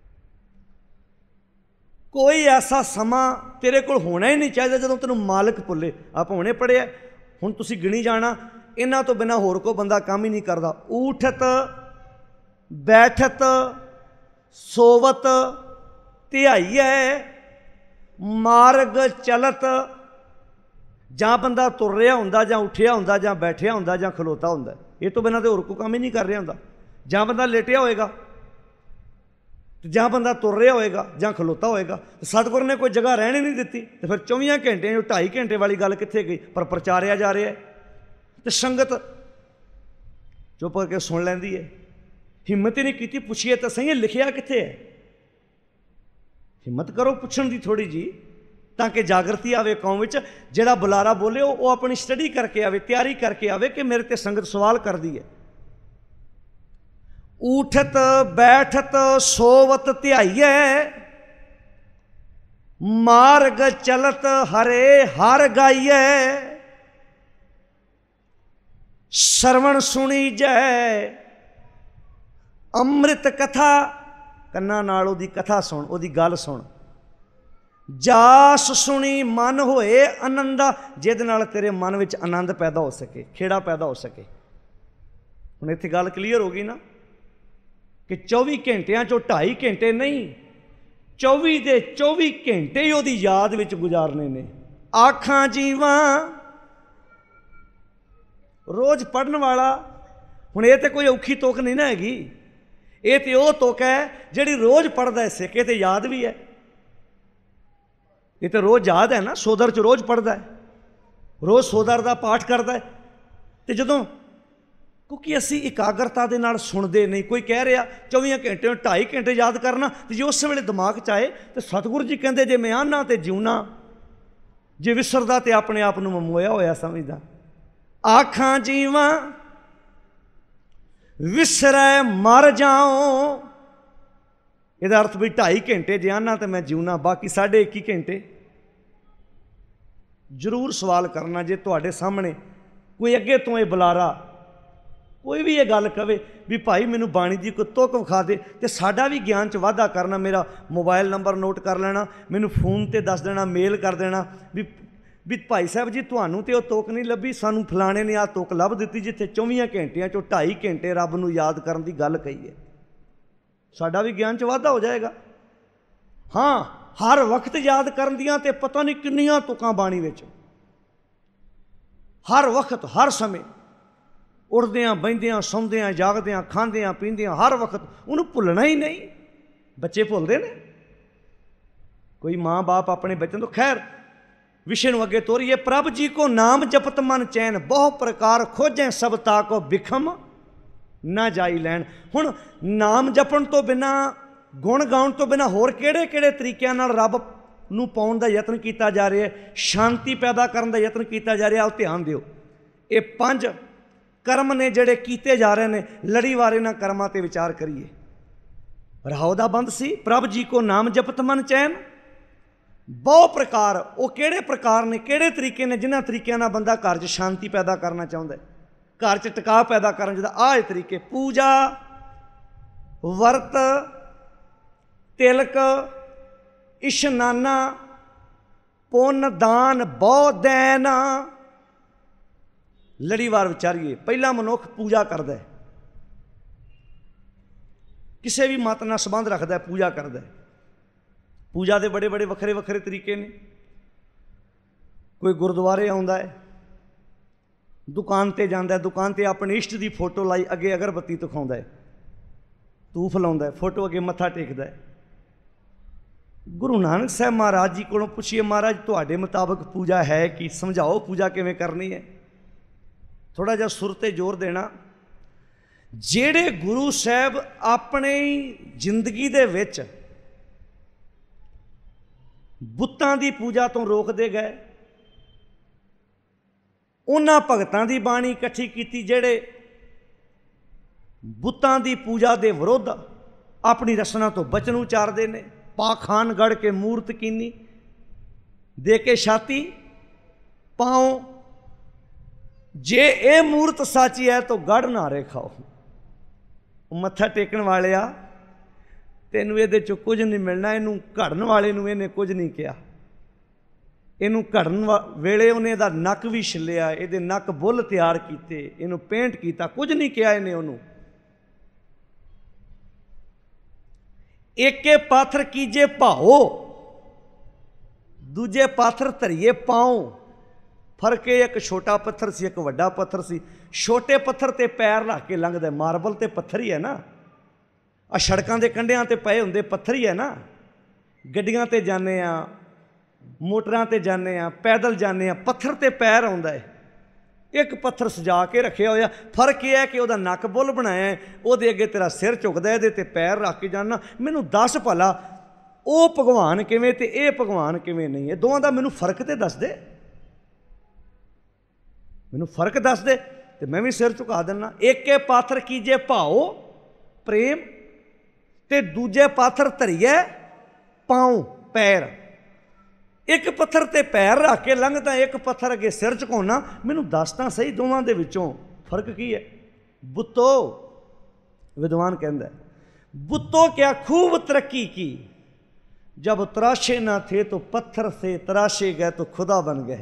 कोई ऐसा समा तेरे को होना ही नहीं चाहिए जो तेन मालिक भुले। आप हुणे पढ़िया, हुण तुसीं गिणी जाना, इन्हां तो बिना होर कोई बंदा काम ही नहीं करता। ऊठत बैठत सोवत ध्याईऐ मार्ग चलत, जां बंदा तुर रहा हुंदा, जां उठिया हुंदा, जां बैठिया हुंदा, जां खलोता हुंदा, ये तो बिना तो होर कोई काम ही नहीं कर रहा हुंदा। जां बंदा लेटिया होएगा, जां बंदा तुर रहा होएगा, जां खलोता होएगा। सतगुर ने कोई जगह रहने नहीं दी, तो फिर 24 घंटे 2.5 घंटे वाली गल कित्थे गई। पर प्रचारिया जा रहा है, तो संगत चुप करके सुन लैंदी है। हिम्मत ही नहीं की, पुछिए तो सही लिखिया कित्थे है। हिम्मत करो पुछण दी थोड़ी जी, ताकि जागृति आवे कौम विच। जिहड़ा बुलारा बोले वो अपनी स्टडी करके आवे, तैयारी करके आवे कि मेरे ते संगत सवाल कर दी है। ऊठत बैठत सोवत ध्याईऐ मार्ग चलत हरे हर गाईऐ, श्रवण सुनी जय अमृत कथा, कन्ना नाल ओदी कथा सुन, ओदी गल सुन। जास सुनी मन होए आनंदा, जिहदे नाल तेरे मन विच आनंद पैदा हो सके, खेड़ा पैदा हो सके। हुण इत्थे गल क्लीयर हो गई ना कि 24 घंटियां चो 2.5 घंटे नहीं, 24 दे 24 घंटे ही उहदी याद विच गुजारने ने। आखां जीवां रोज़ पढ़न वाला, हुण ये तो कोई औखी तुक नहीं ना हैगी, ये तो वह तुक है जिहड़ी रोज़ पढ़दा है सिख, ते याद भी है। ये तो रोज़ याद है ना, सोदर च रोज़ पढ़दा है, रोज़ सोदर का पाठ करता है। तो जदों क्योंकि असी एकाग्रता के नाल सुनते नहीं, कोई कह रहा 24 घंटे 2.5 घंटे याद करना, तो जो उस वेले दिमाग च आए तो सतगुरु जी कहते जे मैं आना तो जिउना, जे विसरदा तो अपने आप नूं मोया होया समझदा। आखां जीवां विसरै मर जाओ, इहदा अर्थ भी 2.5 घंटे जे आना तो मैं जिउना, बाकी 1.5 घंटे। जरूर सवाल करना जे तुहाडे सामने कोई अगे तो यह बुलारा कोई भी ये गल कहे भी भाई मैनू बाणी दी कोई तुक विखा दे, तो साडा भी ज्ञान च वाधा करना। मेरा मोबाइल नंबर नोट कर लेना, मैनू फोन ते दस देना, मेल कर देना भी भाई साहब जी तुहानू तो तुक नहीं लभी, सानू फलाने ने आ तुक लभ दी जिथे 24 घंटियां चो 2.5 घंटे रब नू याद करन दी गल कही है। साडा भी ज्ञान च वाधा हो जाएगा। हाँ, हर वक्त याद करन दियां ते पता नहीं किन्नियां तुकां बाणी विच, हर वक्त हर समय उठद्या बहिंद्या सौंद्या जागद्या खांद्या पींद्या हर वक्त उन्होंने भुलना ही नहीं। बच्चे भुलते हैं, कोई माँ बाप अपने बच्चों तो खैर विषय नूं अगे तोरीए। प्रभ जी को नाम जपत मन चैन, बहु प्रकार खोजें सब ताको, बिखम ना जाई लैन। हुण नाम जपण तो बिना, गुण गाउण तो बिना होर किहड़े किहड़े तरीकिਆਂ ਨਾਲ रब ਨੂੰ ਪਾਉਣ ਦਾ ਯਤਨ ਕੀਤਾ ਜਾ ਰਿਹਾ ਹੈ, ਸ਼ਾਂਤੀ ਪੈਦਾ ਕਰਨ ਦਾ ਯਤਨ ਕੀਤਾ ਜਾ ਰਿਹਾ। ਉਹ ਧਿਆਨ ਦਿਓ, ਇਹ 5 ਕਰਮ ਨੇ ਜਿਹੜੇ ਕੀਤੇ ਜਾ ਰਹੇ ਨੇ। ਲੜੀਵਾਰ ਇਹਨਾਂ ਕਰਮਾਂ ਤੇ ਵਿਚਾਰ ਕਰੀਏ। ਰਹਾਉ ਦਾ ਬੰਦ ਸੀ, ਪ੍ਰਭ ਜੀ ਕੋ ਨਾਮ ਜਪਤ ਮਨ ਚੈਨ, ਬਹੁਤ ਪ੍ਰਕਾਰ। ਉਹ ਕਿਹੜੇ ਪ੍ਰਕਾਰ ਨੇ, ਕਿਹੜੇ ਤਰੀਕੇ ਨੇ ਜਿਨ੍ਹਾਂ ਤਰੀਕਿਆਂ ਨਾਲ ਬੰਦਾ ਘਰ 'ਚ ਸ਼ਾਂਤੀ ਪੈਦਾ ਕਰਨਾ ਚਾਹੁੰਦਾ ਹੈ, ਘਰ 'ਚ ਟਿਕਾਅ ਪੈਦਾ ਕਰਨ ਜਿਹਦਾ ਆਹ ਤਰੀਕੇ। ਪੂਜਾ, ਵਰਤ, ਤਿਲਕ, ਇਸ਼ਨਾਨਾ, ਪੁੰਨ, ਦਾਨ, ਬਹੁ ਦੈਨ। ਲੜੀਵਾਰ ਵਿਚਾਰੀਏ। ਪਹਿਲਾ ਮਨੁੱਖ ਪੂਜਾ ਕਰਦਾ ਹੈ, ਕਿਸੇ ਵੀ ਮਤ ਨਾਲ ਸੰਬੰਧ ਰੱਖਦਾ, ਪੂਜਾ ਕਰਦਾ। ਪੂਜਾ ਦੇ ਬੜੇ ਬੜੇ ਵੱਖਰੇ ਵੱਖਰੇ ਤਰੀਕੇ ਨੇ। ਕੋਈ ਗੁਰਦੁਆਰੇ ਆਉਂਦਾ ਹੈ, ਦੁਕਾਨ 'ਤੇ ਜਾਂਦਾ, ਦੁਕਾਨ 'ਤੇ ਆਪਣੇ ਇਸ਼ਟ ਦੀ ਫੋਟੋ ਲਾਈ, ਅੱਗੇ ਅਗਰਬੱਤੀ ਦਿਖਾਉਂਦਾ ਹੈ, ਧੂਫ ਲਾਉਂਦਾ, ਫੋਟੋ ਅੱਗੇ ਮੱਥਾ ਟੇਕਦਾ ਹੈ। ਗੁਰੂ ਨਾਨਕ ਸਾਹਿਬ ਮਹਾਰਾਜ ਜੀ ਕੋਲੋਂ ਪੁੱਛੀਏ, ਮਹਾਰਾਜ ਤੁਹਾਡੇ ਮੁਤਾਬਕ ਪੂਜਾ ਹੈ ਕੀ? ਸਮਝਾਓ ਪੂਜਾ ਕਿਵੇਂ ਕਰਨੀ ਹੈ। ਥੋੜ੍ਹਾ ਜਿਹਾ ਸੁਰ 'ਤੇ ਜ਼ੋਰ ਦੇਣਾ। ਜਿਹੜੇ ਗੁਰੂ ਸਾਹਿਬ ਆਪਣੀ ਜ਼ਿੰਦਗੀ ਦੇ ਵਿੱਚ ਬੁੱਤਾਂ ਦੀ ਪੂਜਾ ਤੋਂ ਰੋਕਦੇ ਗਏ, ਉਹਨਾਂ ਭਗਤਾਂ ਦੀ ਬਾਣੀ ਇਕੱਠੀ ਕੀਤੀ ਜਿਹੜੇ ਬੁੱਤਾਂ ਦੀ ਪੂਜਾ ਦੇ ਵਿਰੁੱਧ ਆਪਣੀ ਰਸਨਾ ਤੋਂ ਬਚਨ ਉਚਾਰਦੇ ਨੇ। ਪਾਖਾਨ ਗੜ ਕੇ ਮੂਰਤ ਕੀਨੀ, ਦੇ ਕੇ ਛਾਤੀ ਪਾਓ, ਜੇ ਇਹ ਮੂਰਤ ਸਾਚੀ ਹੈ ਤਾਂ ਗੜ ਨਾਰੇ ਖਾਓ। ਮੱਥਾ ਟੇਕਣ ਵਾਲਿਆ, ਤੈਨੂੰ ਇਹਦੇ 'ਚੋਂ ਕੁਝ ਨਹੀਂ ਮਿਲਣਾ। ਇਹਨੂੰ ਘੜਨ ਵਾਲੇ ਨੂੰ ਇਹਨੇ ਕੁਝ ਨਹੀਂ ਕਿਹਾ। ਇਹਨੂੰ ਘੜਨ ਵੇਲੇ ਉਹਨੇ ਇਹਦਾ ਨੱਕ ਵੀ ਛਿੱਲਿਆ, ਇਹਦੇ ਨੱਕ ਬੁੱਲ ਤਿਆਰ ਕੀਤੇ, ਇਹਨੂੰ ਪੇਂਟ ਕੀਤਾ, ਕੁਝ ਨਹੀਂ ਕਿਹਾ ਇਹਨੇ ਉਹਨੂੰ। ਏਕੇ ਪਾਥਰ ਕੀਜੇ ਭਾਓ, ਦੂਜੇ ਪਾਥਰ ਧਰੀਏ ਪਾਓ। ਫਰਕ ਇਹ, ਇੱਕ ਛੋਟਾ ਪੱਥਰ ਸੀ, ਇੱਕ ਵੱਡਾ ਪੱਥਰ ਸੀ। ਛੋਟੇ ਪੱਥਰ 'ਤੇ ਪੈਰ ਰੱਖ ਕੇ ਲੰਘਦਾ, ਮਾਰਬਲ 'ਤੇ ਪੱਥਰ ਹੀ ਹੈ ਨਾ। ਆ ਸੜਕਾਂ ਦੇ ਕੰਢਿਆਂ 'ਤੇ ਪਏ ਹੁੰਦੇ ਪੱਥਰ ਹੀ ਹੈ ਨਾ। ਗੱਡੀਆਂ 'ਤੇ ਜਾਂਦੇ ਆ, ਮੋਟਰਾਂ 'ਤੇ ਜਾਂਦੇ ਆ, ਪੈਦਲ ਜਾਂਦੇ ਆ, ਪੱਥਰ 'ਤੇ ਪੈਰ ਆਉਂਦਾ ਹੈ। ਇੱਕ ਪੱਥਰ ਸਜਾ ਕੇ ਰੱਖਿਆ ਹੋਇਆ। ਫਰਕ ਇਹ ਹੈ ਕਿ ਉਹਦਾ ਨੱਕ ਬੁੱਲ ਬਣਾਇਆ, ਉਹਦੇ ਅੱਗੇ ਤੇਰਾ ਸਿਰ ਝੁਕਦਾ, ਇਹਦੇ 'ਤੇ ਪੈਰ ਰੱਖ ਕੇ ਜਾਣਾ। ਮੈਨੂੰ ਦੱਸ ਭਲਾ ਉਹ ਭਗਵਾਨ ਕਿਵੇਂ ਤੇ ਇਹ ਭਗਵਾਨ ਕਿਵੇਂ ਨਹੀਂ? ਇਹ ਦੋਵਾਂ ਦਾ ਮੈਨੂੰ ਫਰਕ ਤੇ ਦੱਸ ਦੇ, ਮੈਨੂੰ ਫਰਕ ਦੱਸ ਦੇ ਤੇ ਮੈਂ ਵੀ ਸਿਰ ਝੁਕਾ ਦਿੰਦਾ। ਏਕੇ ਪਾਥਰ ਕੀਜੇ ਭਾਓ ਪ੍ਰੇਮ, ਤੇ ਦੂਜੇ ਪਾਥਰ ਧਰੀਏ ਪਾਉ ਪੈਰ। ਇੱਕ ਪੱਥਰ 'ਤੇ ਪੈਰ ਰੱਖ ਕੇ ਲੰਘਦਾ, ਇੱਕ ਪੱਥਰ ਅੱਗੇ ਸਿਰ ਝੁਕਾਉਣਾ। ਮੈਨੂੰ ਦੱਸ ਤਾਂ ਸਹੀ ਦੋਵਾਂ ਦੇ ਵਿੱਚੋਂ ਫਰਕ ਕੀ ਹੈ? ਬੁੱਤੋ, ਵਿਦਵਾਨ ਕਹਿੰਦਾ, ਬੁੱਤੋ ਕਿਆ खूब तरक्की की, जब तराशे ना थे तो पत्थर से तराशे गए तो खुदा बन गए।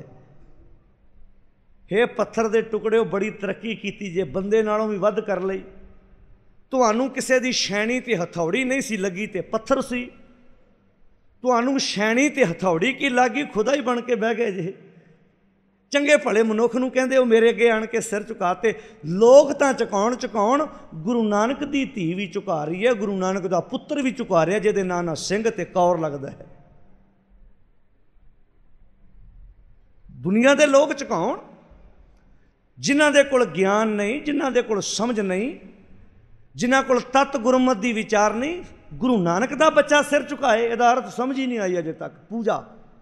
हे पत्थर दे टुकड़े, बड़ी तरक्की की जे बंदे नालों भी वध कर लई। ਤੁਹਾਨੂੰ ਕਿਸੇ ਦੀ ਛੈਣੀ ਤੇ ਹਥੌੜੀ ਨਹੀਂ ਸੀ ਲੱਗੀ ਤੇ ਪੱਥਰ ਸੀ। ਤੁਹਾਨੂੰ ਛੈਣੀ ਤੇ ਹਥੌੜੀ ਕੀ ਲੱਗੀ, ਖੁਦਾ ਹੀ ਬਣ ਕੇ ਬਹਿ ਗਏ ਜੇ। ਚੰਗੇ ਭਲੇ ਮਨੁੱਖ ਨੂੰ ਕਹਿੰਦੇ ਉਹ ਮੇਰੇ ਅੱਗੇ ਆਣ ਕੇ ਸਿਰ ਝੁਕਾਤੇ। ਲੋਕ ਤਾਂ ਝੁਕਾਉਣ, ਗੁਰੂ ਨਾਨਕ ਦੀ ਧੀ ਵੀ ਝੁਕਾ ਰਹੀ ਹੈ, ਗੁਰੂ ਨਾਨਕ ਦਾ ਪੁੱਤਰ ਵੀ ਝੁਕਾ ਰਿਹਾ, ਜਿਹਦੇ ਨਾਂ ਨਾਲ ਸਿੰਘ ਤੇ ਕੌਰ ਲੱਗਦਾ ਹੈ। ਦੁਨੀਆ ਦੇ ਲੋਕ ਝੁਕਾਉਣ, ਜਿਨ੍ਹਾਂ ਦੇ ਕੋਲ ਗਿਆਨ ਨਹੀਂ, ਜਿਨ੍ਹਾਂ ਦੇ ਕੋਲ ਸਮਝ ਨਹੀਂ, ਜਿਨ੍ਹਾਂ ਕੋਲ ਤਤ ਗੁਰਮਤਿ ਦੀ ਵਿਚਾਰ ਨਹੀਂ। ਗੁਰੂ ਨਾਨਕ ਦਾ ਬੱਚਾ ਸਿਰ ਝੁਕਾਏ, ਇਹਦਾ ਅਰਥ ਸਮਝ ਹੀ ਨਹੀਂ ਆਈ ਅਜੇ ਤੱਕ। ਪੂਜਾ,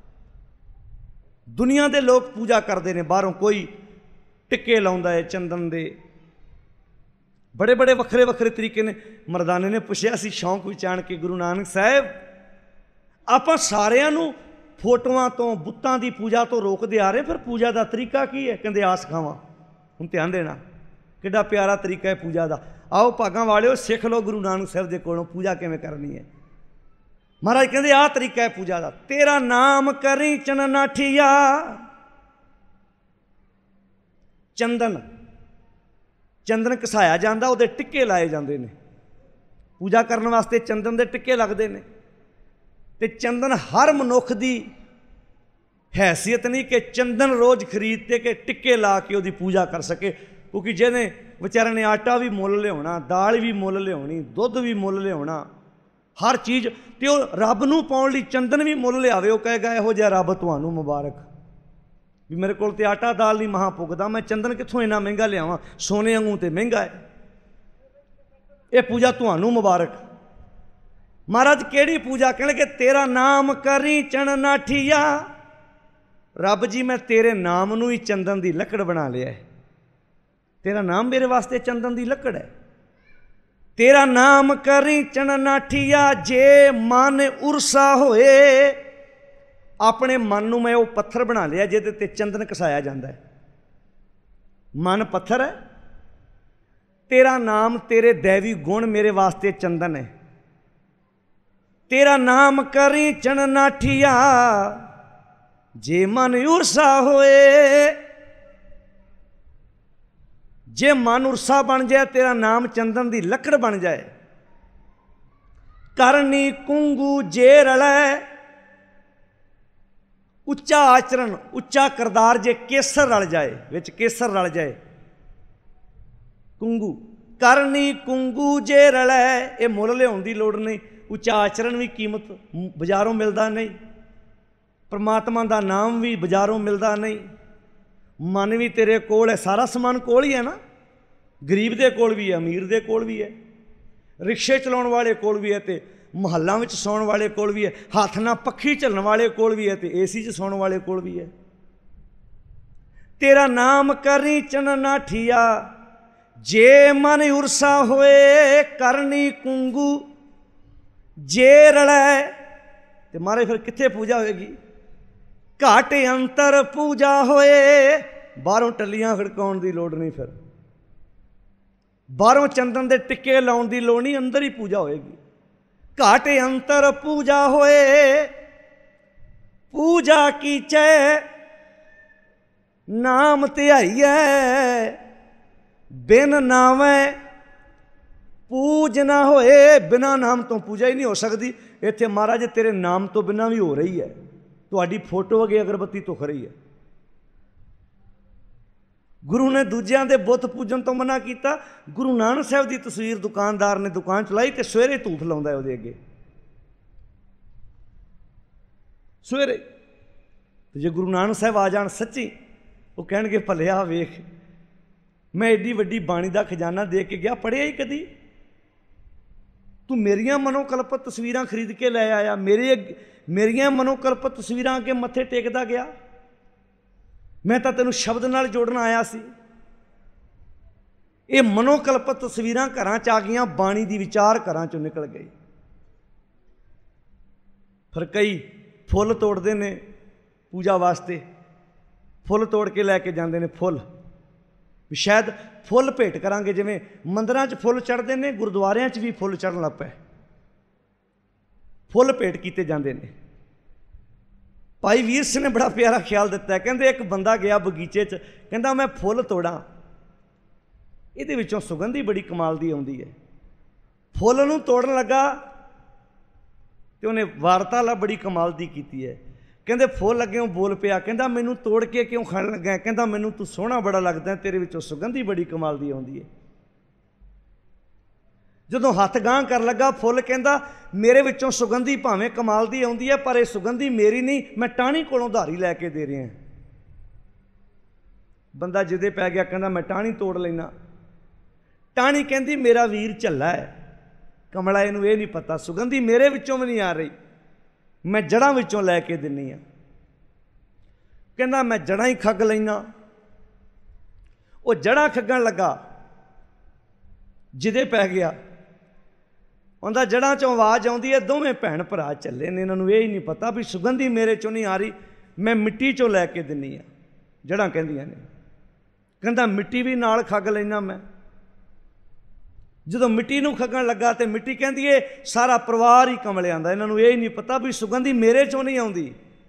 ਦੁਨੀਆ ਦੇ ਲੋਕ ਪੂਜਾ ਕਰਦੇ ਨੇ। ਬਾਹਰੋਂ ਕੋਈ ਟਿੱਕੇ ਲਾਉਂਦਾ ਹੈ ਚੰਦਨ ਦੇ, ਬੜੇ ਬੜੇ ਵੱਖਰੇ ਵੱਖਰੇ ਤਰੀਕੇ ਨੇ। ਮਰਦਾਨੇ ਨੇ ਪੁੱਛਿਆ ਸੀ ਸ਼ੌਂਕ ਵਿੱਚ ਆਣ ਕੇ, ਗੁਰੂ ਨਾਨਕ ਸਾਹਿਬ ਆਪਾਂ ਸਾਰਿਆਂ ਨੂੰ ਫੋਟੋਆਂ ਤੋਂ, ਬੁੱਤਾਂ ਦੀ ਪੂਜਾ ਤੋਂ ਰੋਕਦੇ ਆ ਰਹੇ, ਫਿਰ ਪੂਜਾ ਦਾ ਤਰੀਕਾ ਕੀ ਹੈ? ਕਹਿੰਦੇ ਆ ਸਿਖਾਵਾਂ। ਹੁਣ ਧਿਆਨ ਦੇਣਾ, ਕਿੱਡਾ ਪਿਆਰਾ ਤਰੀਕਾ ਹੈ ਪੂਜਾ ਦਾ। आओ भागां वालिओ सिख लो गुरु नानक साहब के कोलों पूजा किवें करनी है। महाराज कहते आ तरीका है पूजा का, तेरा नाम करी चननाठिया। चंदन, चंदन घसाया जाता, उहदे टिक्के लाए जाते हैं। पूजा करने वास्ते चंदन के टिक्के लगते हैं। तो चंदन हर मनुख की हैसियत नहीं कि चंदन रोज़ खरीदते कि टिक्के ला के उसकी पूजा कर सके, क्योंकि जिन्हें बेचारे ने आटा भी मुल लिया, दाल भी मुल लिया, दुध भी मुल लिया, हर चीज़। तो रब नूं पाउण लई चंदन भी मुल लियावे, वो कहेगा इहो जिहा रब तुहानूं मुबारक। भी मेरे को तो आटा दाल नहीं महा पुगदा, मैं चंदन कित्थों इन्ना महंगा लियावां, सोने वांगू तो महंगा है। ये पूजा तुहानू मुबारक। महाराज केड़ी पूजा? कहने कि तेरा नाम करी चन नाठिया। रब जी मैं तेरे नाम नू ही चंदन की लकड़ बना लिया है। तेरा नाम मेरे वास्ते चंदन की लकड़ है। तेरा नाम करी चन नाठिया, जे मन उरसा होए। अपने मन नू मैं वो पत्थर बना लिया जिहदे ते चंदन घसाया जाता है। मन पत्थर है, तेरा नाम तेरे दैवी गुण मेरे वास्ते चंदन है। तेरा नाम करी चन नाठिया, जे मन उरसा होए। जे मन उरसा बन जाए, तेरा नाम चंदन की लकड़ बन जाए। करनी कुंगू जे रलै, उच्चा आचरण उच्चा करदार जे केसर रल जाए, विच केसर रल जाए। कुंगू करनी कुंगू जे रलै, ये मुल लियाउण दी लोड़ नहीं। उच्चा आचरण भी कीमत बाजारों मिलता नहीं, परमात्मा का नाम भी बाजारों मिलता नहीं। मन भी तेरे कोल है, सारा समान कोल ही है ना। गरीब दे कोल भी है, अमीर दे कोल भी है, रिक्शे चलाउण वाले कोल भी है, तो महलों में सौण वाले कोल भी है, हाथ ना पखी झलण वाले कोल भी है, तो AC च सौण वाले कोल भी है। तेरा नाम करी चन नाठिया, जे मन उरसा होए। करनी कुंगू जे रलै, ते मारे फिर कित्थे पूजा होएगी? घाट अंतर पूजा होए। बाहरों टलियां खड़काउण दी लोड़ नहीं, फिर बाहरों चंदन दे टिक्के लाउण दी लोड़ नहीं, अंदर ही पूजा होएगी। घाट अंतर पूजा होए। पूजा कीचै नाम ध्याईऐ, बिन नावै पूज ना होए। बिना नाम तो पूजा ही नहीं हो सकती। इत्थे महाराज तेरे नाम तो बिना भी हो रही है, तुहाडी फोटो अगे अगरबत्ती तो खरी है। गुरु ने दूजियां दे बुत पूजन तो मना किया। गुरु नानक साहब की तस्वीर दुकानदार ने दुकान चलाई तो सवेरे धूफ लाउंदा है उहदे अगे, सवेरे। तो जे गुरु नानक साहब आ जान सच्ची, वो कहणगे भलिया वेख, मैं एडी वड्डी बाणी का खजाना दे के गया, पढ़िया ही कदी? तू मेरियां मनोकल्पत तस्वीरां खरीद के लै आया, मेरियां मनोकल्पत तस्वीरां अगे मत्थे टेकदा गया। मैं तो तेनों शब्द नाल जोड़न आया सी। ये मनोकल्पत तस्वीरां घरां च आ गईयां, बाणी दी विचार घरां चों निकल गई। फिर कई फुल तोड़ते ने पूजा वास्ते, फुल तोड़ के लैके जाते हैं। फुल शायद फुल भेंट करांगे, जिवें मंदिरां च फुल चढ़ते हैं, गुरुद्वारियां च भी फुल चढ़न लग पे, फुल भेंट किए जाते हैं। भाई वीर सिंह ने बड़ा प्यारा ख्याल दिता है, कहते एक बंदा गया बगीचे च, कहता मैं फुल तोड़ा, ये विचों सुगंध ही बड़ी कमाल की आउंदी है। फुल नूं तोड़न लगा तो उन्हें वार्तालाप बड़ी कमाल की की है। कहते फुल अगे बोल पिया, कहता मैनू तोड़ के क्यों खाण लगा? कहता मैनू तू सोहना बड़ा लगता है, तेरे विचों सुगंध ही बड़ी कमाल की आउंदी है। जदों हथ गांह कर लगा फुल, कहता मेरे विचों सुगंधी भावें कमाल की आउंदी है, पर यह सुगंधी मेरी नहीं, मैं टाणी कोलों उधारी लैके दे रहा। बंदा जिदे पै गया, कहता मैं टाणी तोड़ लेना। टाणी कहती मेरा वीर झल्ला है, कमला, इनू ये नहीं पता सुगंधी मेरे विचों भी नहीं आ रही, मैं जड़ां विचों लैके दिन्नी आ। कहता मैं जड़ां ही खग लेना। वो जड़ां खगन लगा, जिदे पै गया, उनका जड़ां चों आवाज़ आउंदी है, दोवें भैन भरा चले ने, इन्होंने ये ही नहीं पता भी सुगंधी मेरे चों नहीं आ रही, मैं मिट्टी चों लैके दिन्नी आ। जड़ां कहंदियां ने, कहता मिट्टी भी नाल खग लेना मैं। जो मिट्टी नूं खगन लगा तो मिट्टी कहती है सारा परिवार ही कमलियां दा, इन्हों ये ही नहीं पता भी सुगंधी मेरे चों नहीं आउंदी,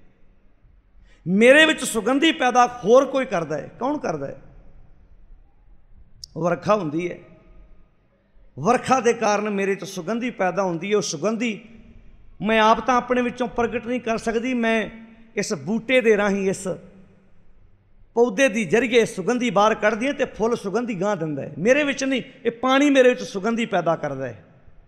मेरे विच सुगंधी पैदा होर कोई करदा है। कौन करदा है? वरखा हुंदी है, वरखा के कारण मेरे च सुगंधी पैदा होंदी है। वो सुगंधी मैं आप तो अपने विचों प्रगट नहीं कर सकती, मैं इस बूटे के राही, इस पौधे की जरिए सुगंधी बाहर कढ़दी है, तो फुल सुगंधी गांह दिंदा है। मेरे विच नहीं, ये पानी मेरे विच सुगंधी पैदा करता है।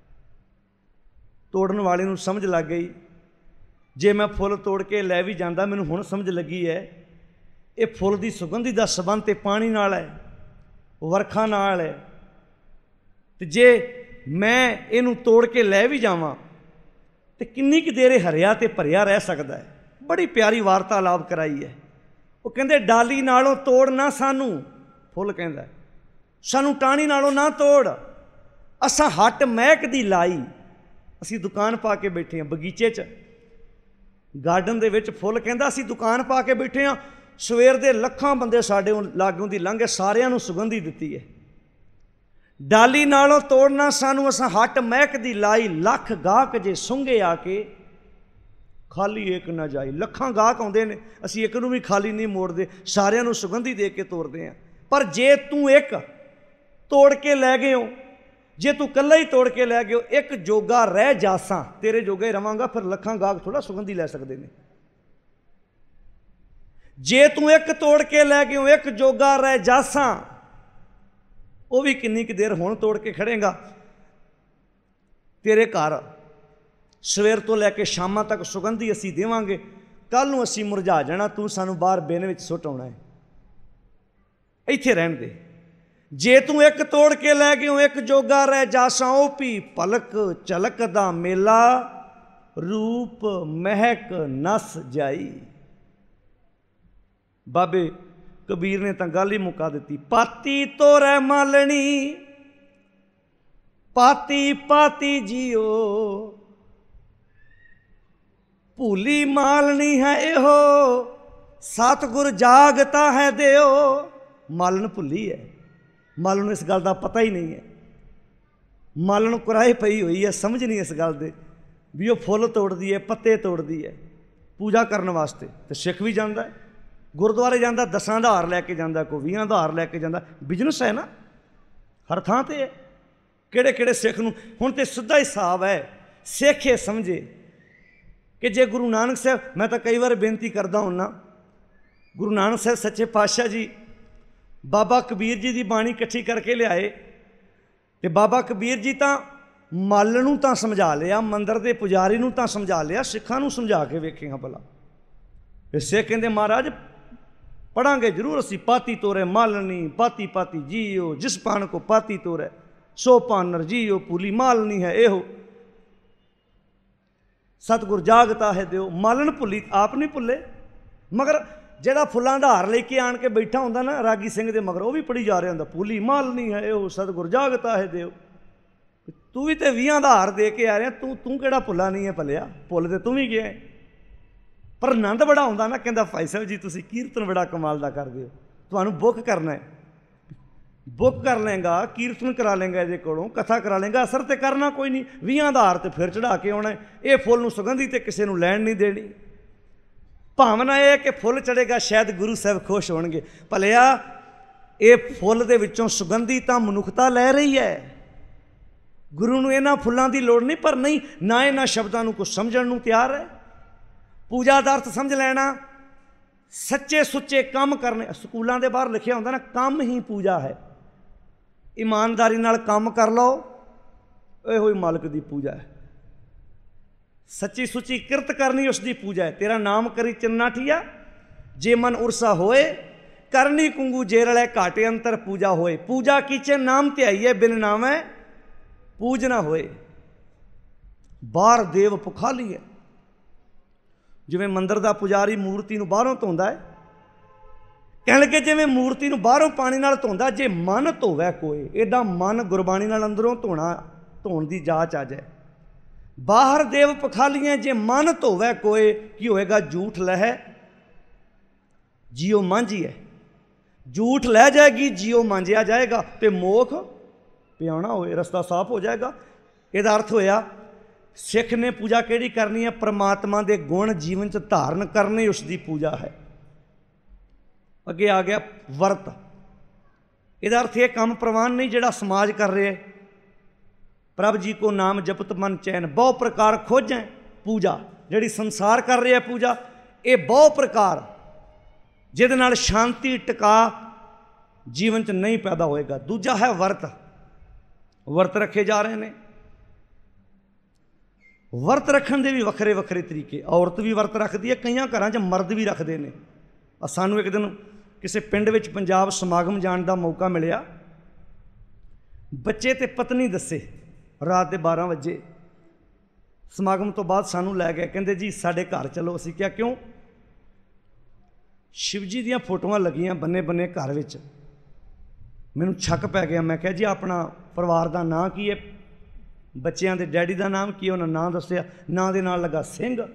तोड़न वाले नूं समझ लग गई, जे मैं फुल तोड़ के लै भी जांदा, मैनूं हुण समझ लगी है ये फुल की सुगंधी का संबंध तो पानी नाल है, वर्खा नाल है। तो जे मैं इनू तोड़ के लै भी जावां तो किन्नी क देर हरिया तो भरिया रह सकता है। बड़ी प्यारी वार्तालाप कराई है। वो कहते डाली नालों तोड़ ना सानू, फुल कहता सानू टाणी नालों ना तोड़, असां हट महक दी लाई। असी दुकान पा के बैठे हैं बगीचे च, गार्डन दे विच। फुल कहता असी दुकान पा के बैठे हाँ, सवेर दे लखां बंदे साडे लागों दी लंघे, सारियां नूं सुगंधी दित्ती है। डाली नालों तोड़ना सानू, असां हट महक दी लाई। लख गाहक जे सुंघे आके खाली एक ना जाई। लखां गाहक आउंदे ने, असी एक नूं भी खाली नहीं मोड़ते, सारियां नूं सुगंधी दे के तोड़ते हैं। पर जे तू एक तोड़ के लै गए हो, जे तू कल्ला ही तोड़ के लै गए हो, एक जोगा रह जासा, तेरे जोगा ही रवांगा, फिर लखां गाहक थोड़ा सुगंधी लै सकते हैं। जे तू एक तोड़ के लै गए हो, एक जोगा रह जासा, वो भी किन्नी क देर हुण तोड़ के खड़ेगा। तेरे घर सवेर तो लैके शामां तक सुगंधी असी देवांगे, कल नूं असी मुरझा जाना, तू सानू बाहर बेन विच सुट आउणा है, इत्थे रहण दे। जे तू एक तोड़ के लै गए हो, एक जोगा रह जासा, ओ भी पलक झलक दा मेला, रूप महक नस जाई। बाबे कबीर ने तो गल ही मुका दी। पाती तोरै मालनी, पाती पाती जियो, भूली मालनी है एहो, सतगुर जागता है देओ। मालन भुली है, मालन इस गल का पता ही नहीं है। मालन कुराही पई हुई है, समझ नहीं इस गल दे भी वो फुल तोड़ती है, पत्ते तोड़ती है पूजा करने वास्ते। तो सिख भी जाता है, गुरुद्वारे जाता, 10 आधार लैके जाता, कोई 20 आधार लैके जाता। बिजनस है ना, हर थां ते है। किहड़े किहड़े सिख नूं हुण ते सीधा हिसाब है, सिख ये समझे कि जे गुरु नानक साहब, मैं तो कई बार बेनती करता हुन्ना, गुरु नानक साहब सच्चे पातशाह जी बाबा कबीर जी की बाणी इकट्ठी करके लियाए, तो बाबा कबीर जी तो मल नूं तां समझा लिया, मंदिर के पुजारी नूं तां समझा लिया, सिखां नूं समझा के वेखेगा भला। फिर सिख कहते महाराज पढ़ांगे जरूर असी, पाती तोरे मालनी, पाती पाती जियो, जिस पान को पाती तोरे, सो पानर जियो, भूली मालनी है एहो, सतगुर जागता है देओ। मालन भुली, आप नहीं भुले, मगर जेड़ा फुलां दा हार लेके आन के बैठा होंदा ना रागी सिंह दे मगर, वो भी पढ़ी जा रहा होंदा, भूली मालनी है एहो, सतगुर जागता है देओ। तू भी तो 20 दा हार दे के आ रहा, तू केड़ा भुला नहीं है भलिया, भुल ते तू भी गया। पर आनंद बड़ा आउंदा ना, कहंदा भाई साहब जी तुसीं कीर्तन बड़ा कमाल दा करदे हो, तुहानूं बुक करना है, बुक कर लेंगा, कीर्तन करा लेंगा, ये कोलों कथा करा लेंगा, असर तो करना कोई नहीं, 20 दा हार ते फिर चढ़ा के आउणा है। ये फुल नूं सुगंधी ते किसी नूं लैण नहीं देनी। भावना यह है कि फुल चढ़ेगा शायद गुरु साहब खुश होणगे। भलिया ये फुल दे विचों सुगंधी तां मनुखता लै रही है, गुरु नूं इन्हां फुल्लां दी लोड़ नहीं, पर नहीं ना इन्हां शब्दां नूं कुछ समझण नूं तैयार है। पूजा दा अर्थ समझ लेना, सच्चे सुच्चे काम करने। स्कूलों के बाहर लिखिया होंदा ना, काम ही पूजा है, ईमानदारी नाल काम कर लो, इहो ही मालिक दी पूजा है। सच्ची सुच्ची किरत करनी उसकी पूजा है। तेरा नाम करी चिन्नाठिया, जे मन उरसा होए, करनी कुंगू जेरले घाटे अंतर पूजा होए। पूजा कीचे नाम ते आईए, बिन नाम है पूजना होए। बाहर देव पुखाली है, जिवें मंदिर का पुजारी मूर्ति नूं बाहरों धोंदा है, कह लगे जिवें मूर्ति नूं बाहरों पानी नाल धोंदा, जे मन धोवै कोई, इदां मन गुरबाणी नाल अंदरों धोण दी जाच आ जाए। बाहर देव पखालियां, जे मन धोवै कोई, की होएगा झूठ लह जियो मांझी है। झूठ लह जाएगी, जियो मांझिया जाएगा, तो मोख पियाना होए, रस्ता साफ हो जाएगा। इहदा अर्थ होया सिख ने पूजा केड़ी करनी है, परमात्मा के गुण जीवन च धारण करने, उसकी पूजा है। अगे आ गया वर्त। इहदा अर्थ यह काम प्रवान नहीं जिहड़ा समाज कर रहे है। प्रभ जी को नाम जपत मन चैन, बहु प्रकार खोजें पूजा, जिहड़ी संसार कर रहे है पूजा, ये बहु प्रकार जिहदे नाल शांति टिका जीवन च नहीं पैदा होएगा। दूजा है वर्त, वर्त रखे जा रहे हैं। वर्त रखने के भी वखरे वखरे तरीके, औरत भी वर्त रखती है, कई घर च मर्द भी रखते हैं। सानू एक दिन किसी पिंड विच पंजाब समागम जाने का मौका मिलिया। बच्चे ते पत्नी दसे रात के 12 बजे समागम तो बाद सानू लै गए, कहते जी साडे घर चलो। असीं क्या क्यों? शिव जी दियां फोटोआं लगियां बन्ने बन्ने घर विच। मैनूं शक पै गया, मैं कहा जी अपना परिवार का नाम की है? बच्चों के डैडी का नाम की? उन्हें नाम दस्सिया, नाम के नाल लगा सिंह।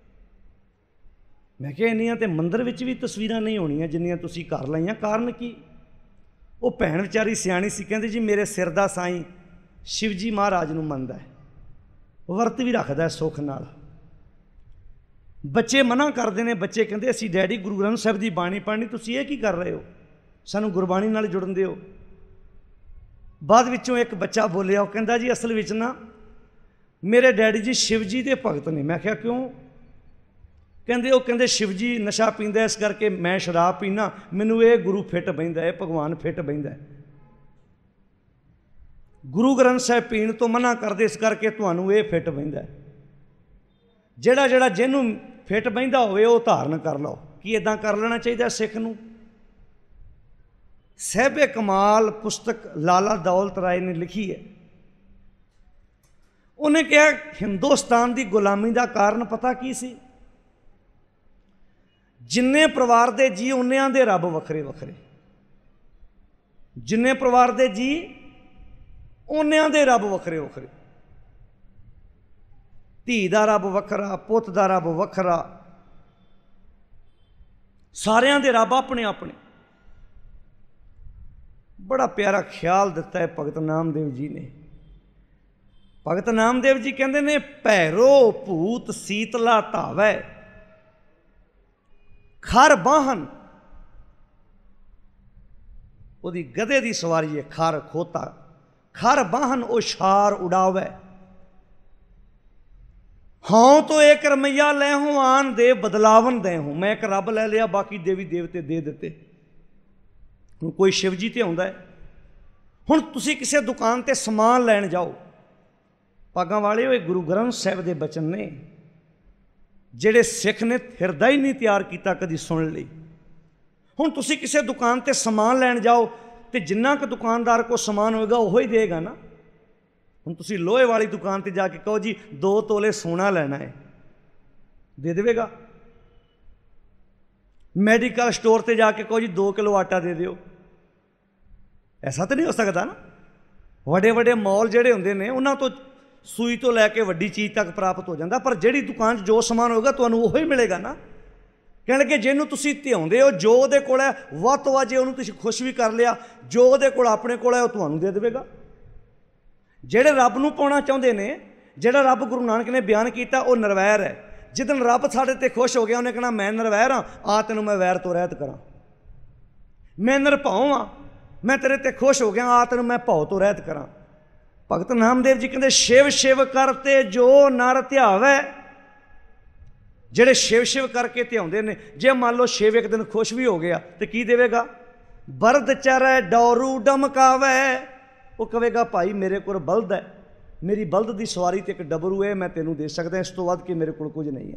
मैं क्या इन्नियां ते मंदिर विच भी तस्वीरां नहीं होणियां जिन्नियां तुसीं कर लाइयां, कारण की? वो भैन विचारी सियाणी सी, कहंदी जी मेरे सिर दा साईं शिव जी महाराज नूं मनदा है, वर्त भी रखदा है सुख नाल। बच्चे मना करते हैं, बच्चे कहते असीं डैडी गुरु ग्रंथ साहिब की बाणी पढ़नी, तुसीं ये की कर रहे हो, सानूं गुरबाणी नाल जुड़न दिओ। बाद विचों एक बच्चा बोलिया, वो कहंदा जी असल विच ना मेरे डैडी जी शिव जी के भगत ने। मैं क्या क्यों? कहते शिव जी नशा पींदा इस करके मैं शराब पीना, मैनू ये गुरु फिट बहिंदा है, भगवान फिट बहिंदा है। गुरु ग्रंथ साहिब पीण तो मना करदे इस करके तुहानू ये फिट बहिंदा है। जिहड़ा जिहड़ा जिन्नू फिट बहिंदा होवे वो धारण कर लो। कि इदां कर लेना चाहिए सिख नूं? साहिबे कमाल पुस्तक लाला दौलत राय ने लिखी है। उन्हें कहा हिंदुस्तान की गुलामी का कारण पता की सी? जिन्ने परिवार के जी उन्नियां दे रब वखरे वखरे, जिन्ने परिवार के जी उन्नियां दे रब वखरे वखरे। धी दा रब वखरा, पुत दा रब वखरा, सारियां दे रब अपने अपने। बड़ा प्यारा ख्याल दिता है भगत नामदेव जी ने। भगत नामदेव जी कहते ने भैरो भूत सीतला धावै, खर बाहन, ओदी गधे की सवारी है खर खोता, खर बाहन ओ शार उड़ावै। हाँ तो एक रमैया ले हूँ आन दे बदलावन दे हूँ। मैं एक रब ले लिया, बाकी देवी देवते दे दिते। हुण कोई शिव जी ते आउंदा है। हुण तुसीं किसी दुकान ते समान लैण जाओ, पागां वाले होए गुरु ग्रंथ साहिब दे बचन ने ਜਿਹੜੇ सिख ने हिरदा ही नहीं तैयार किया कभी सुन ली। हुण तुसीं किसी दुकान ते समान लैण जाओ तो जिन्ना क दुकानदार को समान होएगा वो ही देगा ना। हुण तुसीं लोहे वाली दुकान ते जाके कहो जी 2 तोले सोना लेना है, दे देगा। मैडिकल स्टोर ते जाके कहो जी 2 किलो आटा दे दिओ, ऐसा तो नहीं हो सकता ना। वड्डे वड्डे मॉल जिहड़े हुंदे ने उन्हां तो सूई तो लैके वड्डी चीज़ तक प्राप्त हो जाता, पर जिहड़ी दुकान जो समान होगा तुहानूं वो ही मिलेगा ना। कहण लगे जिहनूं तुसीं धिआउंदे हो, जो उहदे कोल है वध तो वध जे उहनूं तुसीं खुश भी कर लिया, जो उहदे कोल अपने कोल है वो तुहानूं दे देवेगा। जिहड़े रब नूं पाउणा चाहुंदे ने, जिहड़ा रब गुरु नानक ने बयान किया वो निरवैर है। जिदन रब साडे ते खुश हो गया उन्हें कहना मैं निरवैर हाँ, आ तैनूं मैं वैर तो रहत करां। मैं निरभाऊ हाँ, मैं तेरे ते खुश हो गया, आ तैनूं मैं भाव तो रहत करां। भगत नामदेव जी कहते शिव शिव करते जो नर ध्यावै। जिहड़े शिव शिव करके ध्याउंदे ने, जे मान लो शिव एक दिन खुश भी हो गया तो की देवेगा? बरद चरै डौरू डमकावै। वो कहेगा भाई मेरे को बलद है, मेरी बलद की सवारी तो एक डबरू है, मैं तेनों दे सकदा, इस तो वध के मेरे को कुछ नहीं है।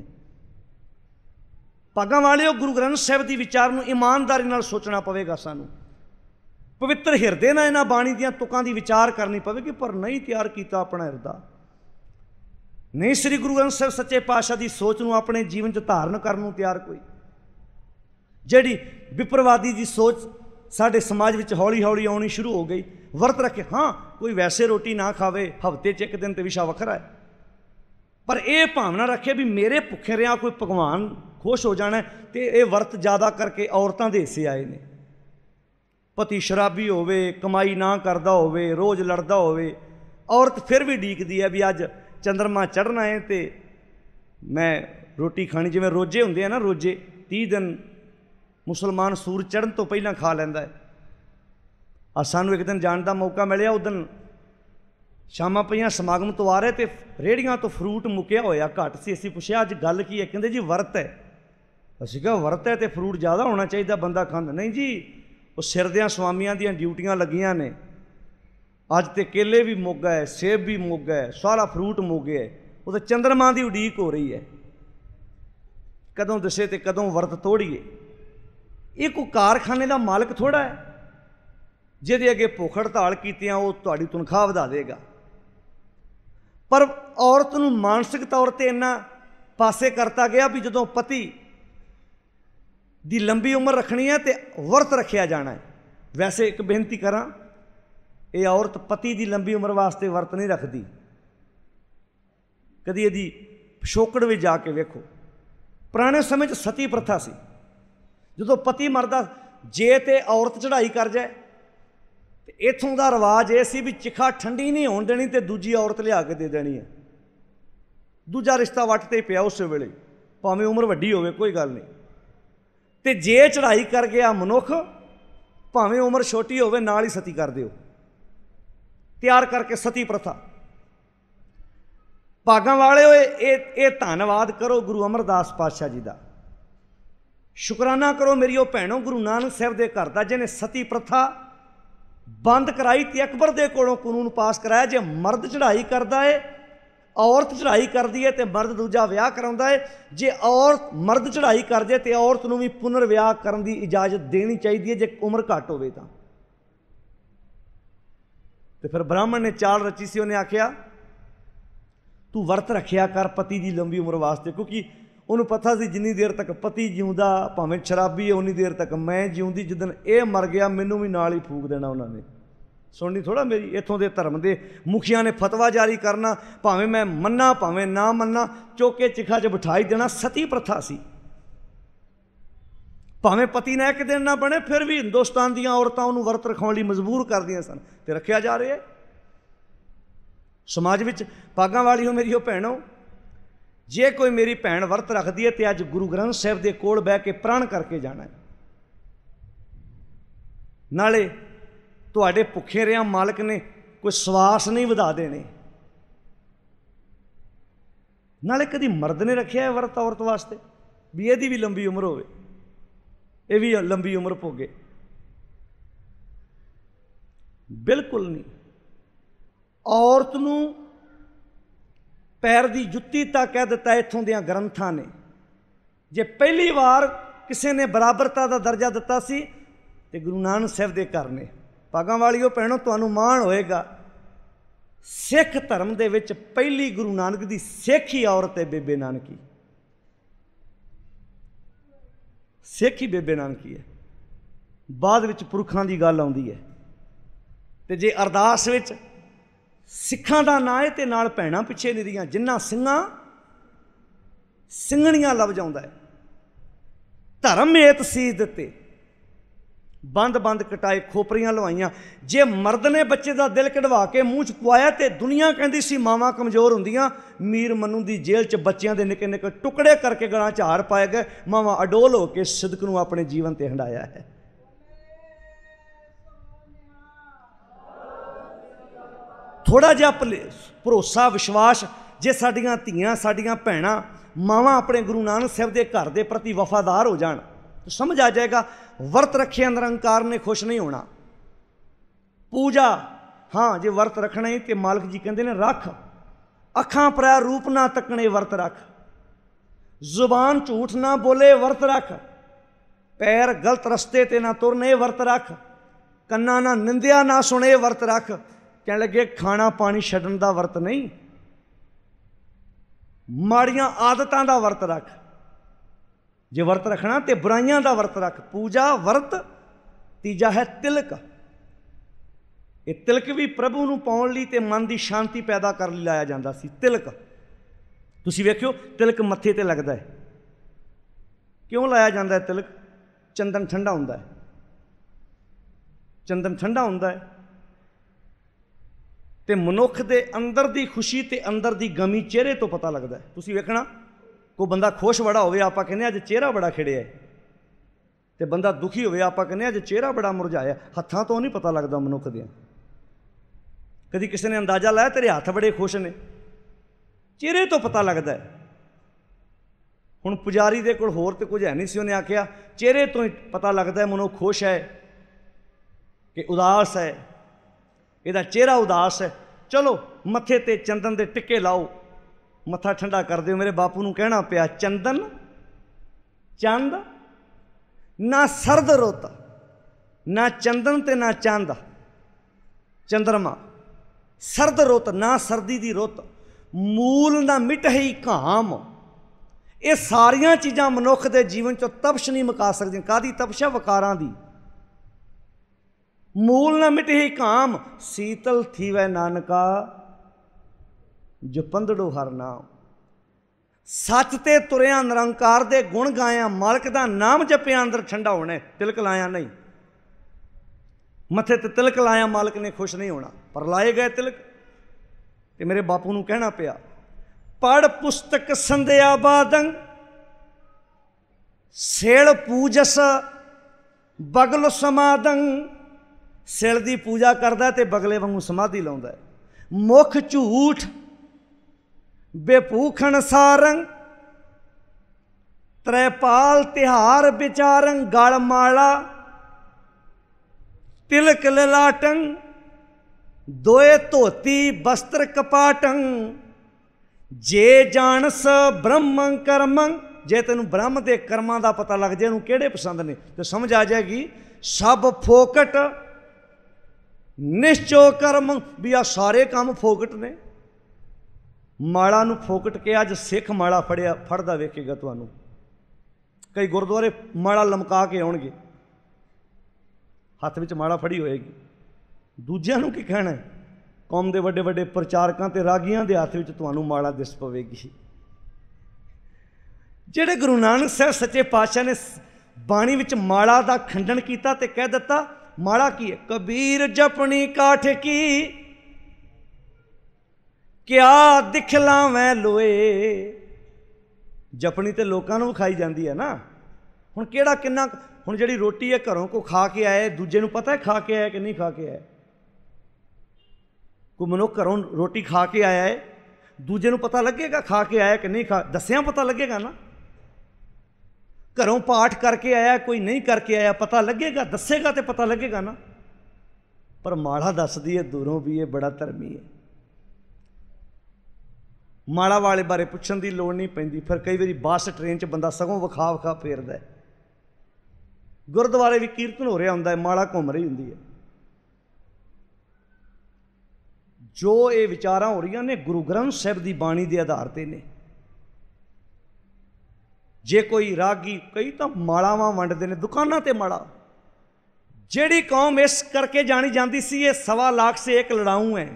भागां वालिओ गुरु ग्रंथ साहिब की विचार नूं ईमानदारी नाल सोचना पवेगा। सानूं पवित्र हिरदे नाल इन्हां बाणी दीआं तुकां दी विचार करनी पवेगी, पर नहीं तैयार किया अपना हिरदा, नहीं श्री गुरु ग्रंथ साहिब सच्चे पातशाह की सोच नूं अपने जीवन च धारण करन नूं तैयार कोई। जिहड़ी विप्रवादी की सोच साडे समाज विच हौली हौली आउणी शुरू हो गई। वर्त रखे, हाँ कोई वैसे रोटी ना खावे, हफ्ते च एक दिन तो विशा वखरा है, पर यह भावना रखे भी मेरे भुखे रहा कोई भगवान खुश हो जाना है, तो ये वर्त ज़्यादा करके औरतां दे हिस्से आए ने। पति शराबी होवे, कमाई ना करदा होवे, रोज़ लड़दा होवे, औरत फिर भी ढीकदी है भी अज चंद्रमा चढ़ना है तो मैं रोटी खानी। जिवें रोजे हुंदे हैं ना, रोजे 30 दिन मुसलमान सूरज चढ़न तो पहलां खा लैंदा है। आ सानूं एक दिन जाण दा मौका मिलिया, उस दिन शामां पईआं समागम तो आ रहे तो रेहड़ियां तो फ्रूट मुक्या होया घट सी। असीं पुछया अज गल की है? कहंदे जी वर्त है। असीं कहा वर्त है तो फ्रूट ज़्यादा होना चाहिए, बंदा खांदा नहीं जी। वो सिर दियां स्वामियां दियां ड्यूटियां लगियां ने, अज तो केले भी मुक गए, सेब भी मुक गए, सारा फ्रूट मुक गया। वो तो चंद्रमा की उड़ीक हो रही है, कदों दसे तो कदों वर्त तोड़िए। ਇਹ ਕੋਈ कारखाने का मालिक थोड़ा है ਜਿਹਦੇ ਅੱਗੇ ਭੁੱਖ ਹੜਤਾਲ ਕੀਤਿਆਂ ਉਹ ਤੁਹਾਡੀ ਤਨਖਾਹ ਵਧਾ ਦੇਗਾ। ਪਰ ਔਰਤ ਨੂੰ ਮਾਨਸਿਕ ਤੌਰ ਤੇ ਇੰਨਾ ਪਾਸੇ ਕਰਤਾ ਗਿਆ ਵੀ ਜਦੋਂ ਪਤੀ ਦੀ ਲੰਬੀ ਉਮਰ ਰੱਖਣੀ ਹੈ ਤੇ ਵਰਤ ਰੱਖਿਆ ਜਾਣਾ ਹੈ। ਵੈਸੇ ਇੱਕ ਬੇਨਤੀ ਕਰਾਂ, ਇਹ ਔਰਤ ਪਤੀ ਦੀ ਲੰਬੀ ਉਮਰ ਵਾਸਤੇ ਵਰਤ ਨਹੀਂ ਰੱਖਦੀ। ਕਦੀ ਇਹਦੀ ਪਿਛੋਕੜ ਵਿੱਚ ਜਾ ਕੇ ਵੇਖੋ। ਪੁਰਾਣੇ ਸਮੇਂ 'ਚ ਸਤੀ ਪ੍ਰਥਾ ਸੀ। ਜਦੋਂ ਪਤੀ ਮਰਦਾ ਜੇ ਤੇ ਔਰਤ ਚੜ੍ਹਾਈ ਕਰ ਜਾਏ ਤੇ ਇੱਥੋਂ ਦਾ ਰਿਵਾਜ ਇਹ ਸੀ ਵੀ ਚਿਖਾ ਠੰਡੀ ਨਹੀਂ ਹੋਣ ਦੇਣੀ ਤੇ ਦੂਜੀ ਔਰਤ ਲਿਆ ਕੇ ਦੇ ਦੇਣੀ ਹੈ। ਦੂਜਾ ਰਿਸ਼ਤਾ ਵੱਟ 'ਤੇ ਪਿਆ ਉਸੇ ਵੇਲੇ, ਭਾਵੇਂ ਉਮਰ ਵੱਡੀ ਹੋਵੇ ਕੋਈ ਗੱਲ ਨਹੀਂ। ਤੇ ਜੇ ਚੜ੍ਹਾਈ ਕਰ ਗਿਆ ਮਨੁੱਖ, ਭਾਵੇਂ ਉਮਰ ਛੋਟੀ ਹੋਵੇ, ਨਾਲ ਹੀ ਸਤੀ ਕਰ ਦਿਓ। ਤਿਆਰ ਕਰਕੇ ਸਤੀ ਪ੍ਰਥਾ। ਭਾਗਾਂ ਵਾਲਿਓ, ਇਹ ਧੰਨਵਾਦ ਕਰੋ ਗੁਰੂ ਅਮਰਦਾਸ ਪਾਤਸ਼ਾਹ ਜੀ ਦਾ। ਸ਼ੁਕਰਾਨਾ ਕਰੋ ਮੇਰੀ ਉਹ ਭੈਣੋ ਗੁਰੂ ਨਾਨਕ ਸਾਹਿਬ ਦੇ ਘਰ ਦਾ, ਜਿਹਨੇ ਸਤੀ ਪ੍ਰਥਾ ਬੰਦ ਕਰਾਈ ਤੇ ਅਕਬਰ ਦੇ ਕੋਲੋਂ ਕਾਨੂੰਨ ਪਾਸ ਕਰਾਇਆ। ਜੇ ਮਰਦ ਚੜ੍ਹਾਈ ਕਰਦਾ ਹੈ, ਔਰਤ ਚੜ੍ਹਾਈ ਕਰਦੀ ਹੈ ਤੇ ਮਰਦ ਦੂਜਾ ਵਿਆਹ ਕਰਾਉਂਦਾ ਹੈ। ਜੇ ਔਰਤ ਮਰਦ ਚੜ੍ਹਾਈ ਕਰ ਜਾਏ ਤੇ ਔਰਤ ਨੂੰ ਵੀ ਪੁਨਰ ਵਿਆਹ ਕਰਨ ਦੀ ਇਜਾਜ਼ਤ ਦੇਣੀ ਚਾਹੀਦੀ ਹੈ ਜੇ ਉਮਰ ਘੱਟ ਹੋਵੇ ਤਾਂ। ਤੇ ਫਿਰ ਬ੍ਰਾਹਮਣ ਨੇ ਚਾਲ ਰਚੀ ਸੀ। ਉਹਨੇ ਆਖਿਆ ਤੂੰ ਵਰਤ ਰੱਖਿਆ ਕਰ ਪਤੀ ਦੀ ਲੰਬੀ ਉਮਰ ਵਾਸਤੇ, ਕਿਉਂਕਿ ਉਹਨੂੰ ਪਤਾ ਸੀ ਜਿੰਨੀ ਦੇਰ ਤੱਕ ਪਤੀ ਜਿਉਂਦਾ, ਭਾਵੇਂ ਸ਼ਰਾਬੀ ਹੈ, ਉਨੀ ਦੇਰ ਤੱਕ ਮੈਂ ਜਿਉਂਦੀ। ਜਿੱਦਣ ਇਹ ਮਰ ਗਿਆ ਮੈਨੂੰ ਵੀ ਨਾਲ ਹੀ ਫੂਕ ਦੇਣਾ ਉਹਨਾਂ ਨੇ। ਸੁਣਨੀ ਥੋੜ੍ਹਾ ਮੇਰੀ। ਇੱਥੋਂ ਦੇ ਧਰਮ ਦੇ ਮੁਖੀਆਂ ਨੇ ਫਤਵਾ ਜਾਰੀ ਕਰਨਾ, ਭਾਵੇਂ ਮੈਂ ਮੰਨਾਂ ਭਾਵੇਂ ਨਾ ਮੰਨਾਂ, ਚੁੱਕ ਕੇ ਚਿਖਾ 'ਚ ਬਿਠਾਈ ਦੇਣਾ। ਸਤੀ ਪ੍ਰਥਾ ਸੀ। ਭਾਵੇਂ ਪਤੀ ਨੇ ਇੱਕ ਦਿਨ ਨਾ ਬਣੇ, ਫਿਰ ਵੀ ਹਿੰਦੁਸਤਾਨ ਦੀਆਂ ਔਰਤਾਂ ਉਹਨੂੰ ਵਰਤ ਰਖਾਉਣ ਲਈ ਮਜਬੂਰ ਕਰਦੀਆਂ ਸਨ ਤੇ ਰੱਖਿਆ ਜਾ ਰਿਹਾ। ਸਮਾਜ ਵਿੱਚ ਭਾਗਾਂ ਵਾਲੀ ਹੋ ਮੇਰੀ ਉਹ ਭੈਣੋ, ਜੇ ਕੋਈ ਮੇਰੀ ਭੈਣ ਵਰਤ ਰੱਖਦੀ ਹੈ ਤੇ ਅੱਜ ਗੁਰੂ ਗ੍ਰੰਥ ਸਾਹਿਬ ਦੇ ਕੋਲ ਬਹਿ ਕੇ ਪ੍ਰਣ ਕਰਕੇ ਜਾਣਾ ਹੈ। ਨਾਲੇ ਤੁਹਾਡੇ ਭੁੱਖੇ ਰਿਆਂ ਮਾਲਕ ਨੇ ਕੋਈ ਸਵਾਸ ਨਹੀਂ ਵਧਾ ਦੇਣੇ। ਨਾਲੇ ਕਦੀ ਮਰਦ ਨੇ ਰੱਖਿਆ ਹੈ ਵਰਤ ਔਰਤ ਵਾਸਤੇ ਵੀ ਇਹਦੀ ਵੀ ਲੰਬੀ ਉਮਰ ਹੋਵੇ, ਇਹ ਵੀ ਲੰਬੀ ਉਮਰ ਭੋਗੇ? ਬਿਲਕੁਲ ਨਹੀਂ। ਔਰਤ ਨੂੰ ਪੈਰ ਦੀ ਜੁੱਤੀ ਤੱਕ ਕਹਿ ਦਿੱਤਾ ਇੱਥੋਂ ਦੀਆਂ ਗ੍ਰੰਥਾਂ ਨੇ। ਜੇ ਪਹਿਲੀ ਵਾਰ ਕਿਸੇ ਨੇ ਬਰਾਬਰਤਾ ਦਾ ਦਰਜਾ ਦਿੱਤਾ ਸੀ ਤੇ ਗੁਰੂ ਨਾਨਕ ਸਾਹਿਬ ਦੇ ਘਰ ਨੇ। ਭਾਗਾਂ ਵਾਲਿਓ ਭੈਣੋ, ਤੁਹਾਨੂੰ ਮਾਣ ਹੋਏਗਾ ਸਿੱਖ ਧਰਮ ਦੇ ਵਿੱਚ ਪਹਿਲੀ ਗੁਰੂ ਨਾਨਕ ਦੀ ਸਿੱਖ ਹੀ ਔਰਤ ਹੈ ਬੇਬੇ ਨਾਨਕੀ। ਸਿੱਖ ਹੀ ਬੇਬੇ ਨਾਨਕੀ ਹੈ। ਬਾਅਦ ਵਿੱਚ ਪੁਰਖਾਂ ਦੀ ਗੱਲ ਆਉਂਦੀ ਹੈ। ਤੇ ਜੇ ਅਰਦਾਸ ਵਿੱਚ ਸਿੱਖਾਂ ਦਾ ਨਾਂ ਹੈ ਤੇ ਨਾਲ ਭੈਣਾਂ ਪਿੱਛੇ ਨਹੀਂ ਰਹੀਆਂ। ਜਿੰਨਾ ਸਿੰਘਾਂ ਸਿੰਘਣੀਆਂ ਲੱਭ ਜਾਂਦਾ ਹੈ। ਧਰਮ ਏਤ ਸੀਸ ਦਿੱਤੇ, ਬੰਦ ਬੰਦ ਕਟਾਏ, ਖੋਪਰੀਆਂ ਲਵਾਈਆਂ। ਜੇ ਮਰਦ ਨੇ ਬੱਚੇ ਦਾ ਦਿਲ ਕਢਵਾ ਕੇ ਮੂੰਹ 'ਚ ਪਵਾਇਆ ਤੇ ਦੁਨੀਆ ਕਹਿੰਦੀ ਸੀ ਮਾਵਾਂ ਕਮਜ਼ੋਰ ਹੁੰਦੀਆਂ। ਮੀਰ ਮਨੂੰ ਦੀ ਜੇਲ੍ਹ 'ਚ ਬੱਚਿਆਂ ਦੇ ਨਿੱਕੇ ਨਿੱਕੇ ਟੁਕੜੇ ਕਰਕੇ ਗਲਾਂ 'ਚ ਹਾਰ ਪਾਏ ਗਏ। ਮਾਵਾਂ ਅਡੋਲ ਹੋ ਕੇ ਸਿਦਕ ਨੂੰ ਆਪਣੇ ਜੀਵਨ ਤੇ ਹੰਡਾਇਆ ਹੈ। ਥੋੜ੍ਹਾ ਜਿਹਾ ਭਰੋਸਾ ਵਿਸ਼ਵਾਸ ਜੇ ਸਾਡੀਆਂ ਧੀਆਂ ਸਾਡੀਆਂ ਭੈਣਾਂ ਮਾਵਾਂ ਆਪਣੇ ਗੁਰੂ ਨਾਨਕ ਸਾਹਿਬ ਦੇ ਘਰ ਦੇ ਪ੍ਰਤੀ ਵਫਾਦਾਰ ਹੋ ਜਾਣ ਤਾਂ ਸਮਝ ਆ ਜਾਏਗਾ ਵਰਤ ਰੱਖੇ ਨਿਰੰਕਾਰ ਨੇ ਖੁਸ਼ ਨਹੀਂ ਹੋਣਾ। ਪੂਜਾ, ਹਾਂ ਜੇ ਵਰਤ ਰੱਖਣਾ ਹੀ ਤੇ ਮਾਲਕ ਜੀ ਕਹਿੰਦੇ ਨੇ ਰੱਖ। ਅੱਖਾਂ ਪਰੈ ਰੂਪ ਨਾ ਤੱਕਣੇ ਵਰਤ ਰੱਖ। ਜ਼ੁਬਾਨ ਝੂਠ ਨਾ ਬੋਲੇ ਵਰਤ ਰੱਖ। ਪੈਰ ਗਲਤ ਰਸਤੇ ਤੇ ਨਾ ਤੁਰਨੇ ਵਰਤ ਰੱਖ। ਕੰਨਾਂ ਨਾ ਨਿੰਦਿਆ ਨਾ ਸੁਣੇ ਵਰਤ ਰੱਖ। ਕਹਿਣ ਲੱਗੇ ਖਾਣਾ ਪਾਣੀ ਛੱਡਣ ਦਾ ਵਰਤ ਨਹੀਂ, ਮਾੜੀਆਂ ਆਦਤਾਂ ਦਾ ਵਰਤ ਰੱਖ। ਜੇ ਵਰਤ ਰੱਖਣਾ ਤੇ ਬੁਰਾਈਆਂ ਦਾ ਵਰਤ ਰੱਖ। ਪੂਜਾ, ਵਰਤ। ਤੀਜਾ ਹੈ ਤਿਲਕ। ਇਹ ਤਿਲਕ ਵੀ ਪ੍ਰਭੂ ਨੂੰ ਪਾਉਣ ਲਈ ਤੇ ਮਨ ਦੀ ਸ਼ਾਂਤੀ ਪੈਦਾ ਕਰਨ ਲਈ ਲਾਇਆ ਜਾਂਦਾ ਸੀ। ਤਿਲਕ ਤੁਸੀਂ ਵੇਖਿਓ ਤਿਲਕ ਮੱਥੇ ਤੇ ਲੱਗਦਾ ਹੈ। ਕਿਉਂ ਲਾਇਆ ਜਾਂਦਾ ਹੈ ਤਿਲਕ? ਚੰਦਨ ਠੰਡਾ ਹੁੰਦਾ ਹੈ। ਚੰਦਨ ਠੰਡਾ ਹੁੰਦਾ ਹੈ ਤੇ ਮਨੁੱਖ ਦੇ ਅੰਦਰ ਦੀ ਖੁਸ਼ੀ ਤੇ ਅੰਦਰ ਦੀ ਗਮੀ ਚਿਹਰੇ ਤੋਂ ਪਤਾ ਲੱਗਦਾ ਹੈ। ਤੁਸੀਂ ਵੇਖਣਾ ਕੋਈ ਬੰਦਾ ਖੁਸ਼ ਬੜਾ ਹੋਵੇ ਆਪਾਂ ਕਹਿੰਦੇ ਅੱਜ ਚਿਹਰਾ ਬੜਾ ਖਿੜਿਆ ਹੈ, ਤੇ ਬੰਦਾ ਦੁਖੀ ਹੋਵੇ ਆਪਾਂ ਕਹਿੰਦੇ ਅੱਜ ਚਿਹਰਾ ਬੜਾ ਮੁਰਝਾਇਆ। ਹੱਥਾਂ ਤੋਂ ਨਹੀਂ ਪਤਾ ਲੱਗਦਾ ਮਨੁੱਖ ਦੀਆਂ। ਕਦੀ ਕਿਸੇ ਨੇ ਅੰਦਾਜ਼ਾ ਲਾਇਆ ਤੇਰੇ ਹੱਥ ਬੜੇ ਖੁਸ਼ ਨੇ, ਚਿਹਰੇ ਤੋਂ ਪਤਾ ਲੱਗਦਾ ਹੈ। ਹੁਣ ਪੁਜਾਰੀ ਦੇ ਕੋਲ ਹੋਰ ਤੇ ਕੁਝ ਹੈ ਨਹੀਂ ਸੀ, ਉਹਨੇ ਆਖਿਆ ਚਿਹਰੇ ਤੋਂ ਹੀ ਪਤਾ ਲੱਗਦਾ ਹੈ ਮਨੁੱਖ ਖੁਸ਼ ਹੈ ਕਿ ਉਦਾਸ ਹੈ, ਇਹਦਾ ਚਿਹਰਾ ਉਦਾਸ ਹੈ। ਚਲੋ ਮੱਥੇ ਤੇ ਚੰਦਨ ਦੇ ਟਿੱਕੇ ਲਾਓ, ਮੱਥਾ ਠੰਡਾ ਕਰ ਦਿਓ। ਮੇਰੇ ਬਾਪੂ ਨੂੰ ਕਹਿਣਾ ਪਿਆ ਚੰਦਨ ਚੰਦ ना सर्द रुत, ना चंदन ते ना चंद चंद्रमा। सर्द रुत, ना सर्दी दी रुत, मूल ना मिटही घाम। ये सारिया चीज़ां मनुख के जीवन चो तपश नहीं मुका सकदियां। कादी तपश है? वकारां दी। मूल ना मिटही घाम, शीतल थी वै नानका जो पंधड़ो हर नाम। सच ते तुरिया निरंकार दे गुण गाया, मालक दा नाम जपिया अंदर ठंडा होना। तिलक लाया नहीं, मथे ते तिलक लाया मालक ने खुश नहीं होना, पर लाए गए तिलक। ते मेरे बापू नूं कहना पिया, पढ़ पुस्तक संध्या बादंग, सेड़ पूजस बगल समादंग। सिल की पूजा करता तो बगले वांगू समाधि लाउंदा है। मुख झूठ बेभूखण सारंग, त्रैपाल तिहार विचारंग। गल माला तिलक ललाटंग, दोए धोती वस्त्र कपाटंग। जे जानस ब्रह्म कर्मंग, जे तेन ब्रह्म के कर्मां का पता लग जाए किहड़े पसंद ने तो समझ आ जाएगी। सब फोकट निश्चो कर्म, भी आ सारे काम फोकट ने। माड़ा नूं फोकट के अज सिख माड़ा फड़दा वेखेगा तुहानूं। कई गुरुद्वारे माड़ा लमका के आउणगे, हत्थ विच माड़ा फड़ी होएगी। दूजिआं नूं की कहना है? कौम के वड्डे वड्डे प्रचारकां ते रागियां दे हत्थ विच तुहानूं माड़ा दिस पवेगी। जिहड़े गुरु नानक साहब सच्चे पातशाह ने बाणी विच माड़ा दा खंडन कीता ते कह दिता माड़ा की है? कबीर जपनी काठ की क्या दिखलावैं लोए। जपनी तो लोगों को खाई जाती है ना। हुण केड़ा किन्ना, हुण जिहड़ी रोटी है घरों को खा के आए, दूजे नूं पता है खा के आया कि नहीं खा के आया? कोई मनुख घरों रोटी खा के आया है, दूजे नूं पता लगेगा खा के आया कि नहीं खा? दस्सिया पता लगेगा ना। घरों पाठ करके आया, कोई नहीं करके आया, पता लगेगा, दसेगा तो पता लगेगा ना। पर माड़ा दसदी है दूरों भी ये बड़ा धर्मी है। माड़ा वाले बारे पुछण की लोड़ नहीं पैंदी। फिर कई बार बस ट्रेन च बंदा सगों विखा विखा फेरदा है। गुरुद्वारे भी कीर्तन हो रहा होंदा है, माड़ा घूम रही होंदी है। जो ये विचारां हो रही ने गुरु ग्रंथ साहिब की बाणी के आधार पर ने। जे कोई रागी, कई तो माड़ावां वंडदे ने, दुकानां ते माड़ा। जिहड़ी कौम इस करके जानी जाती सी ये 1.25 लाख से एक लड़ाऊ है,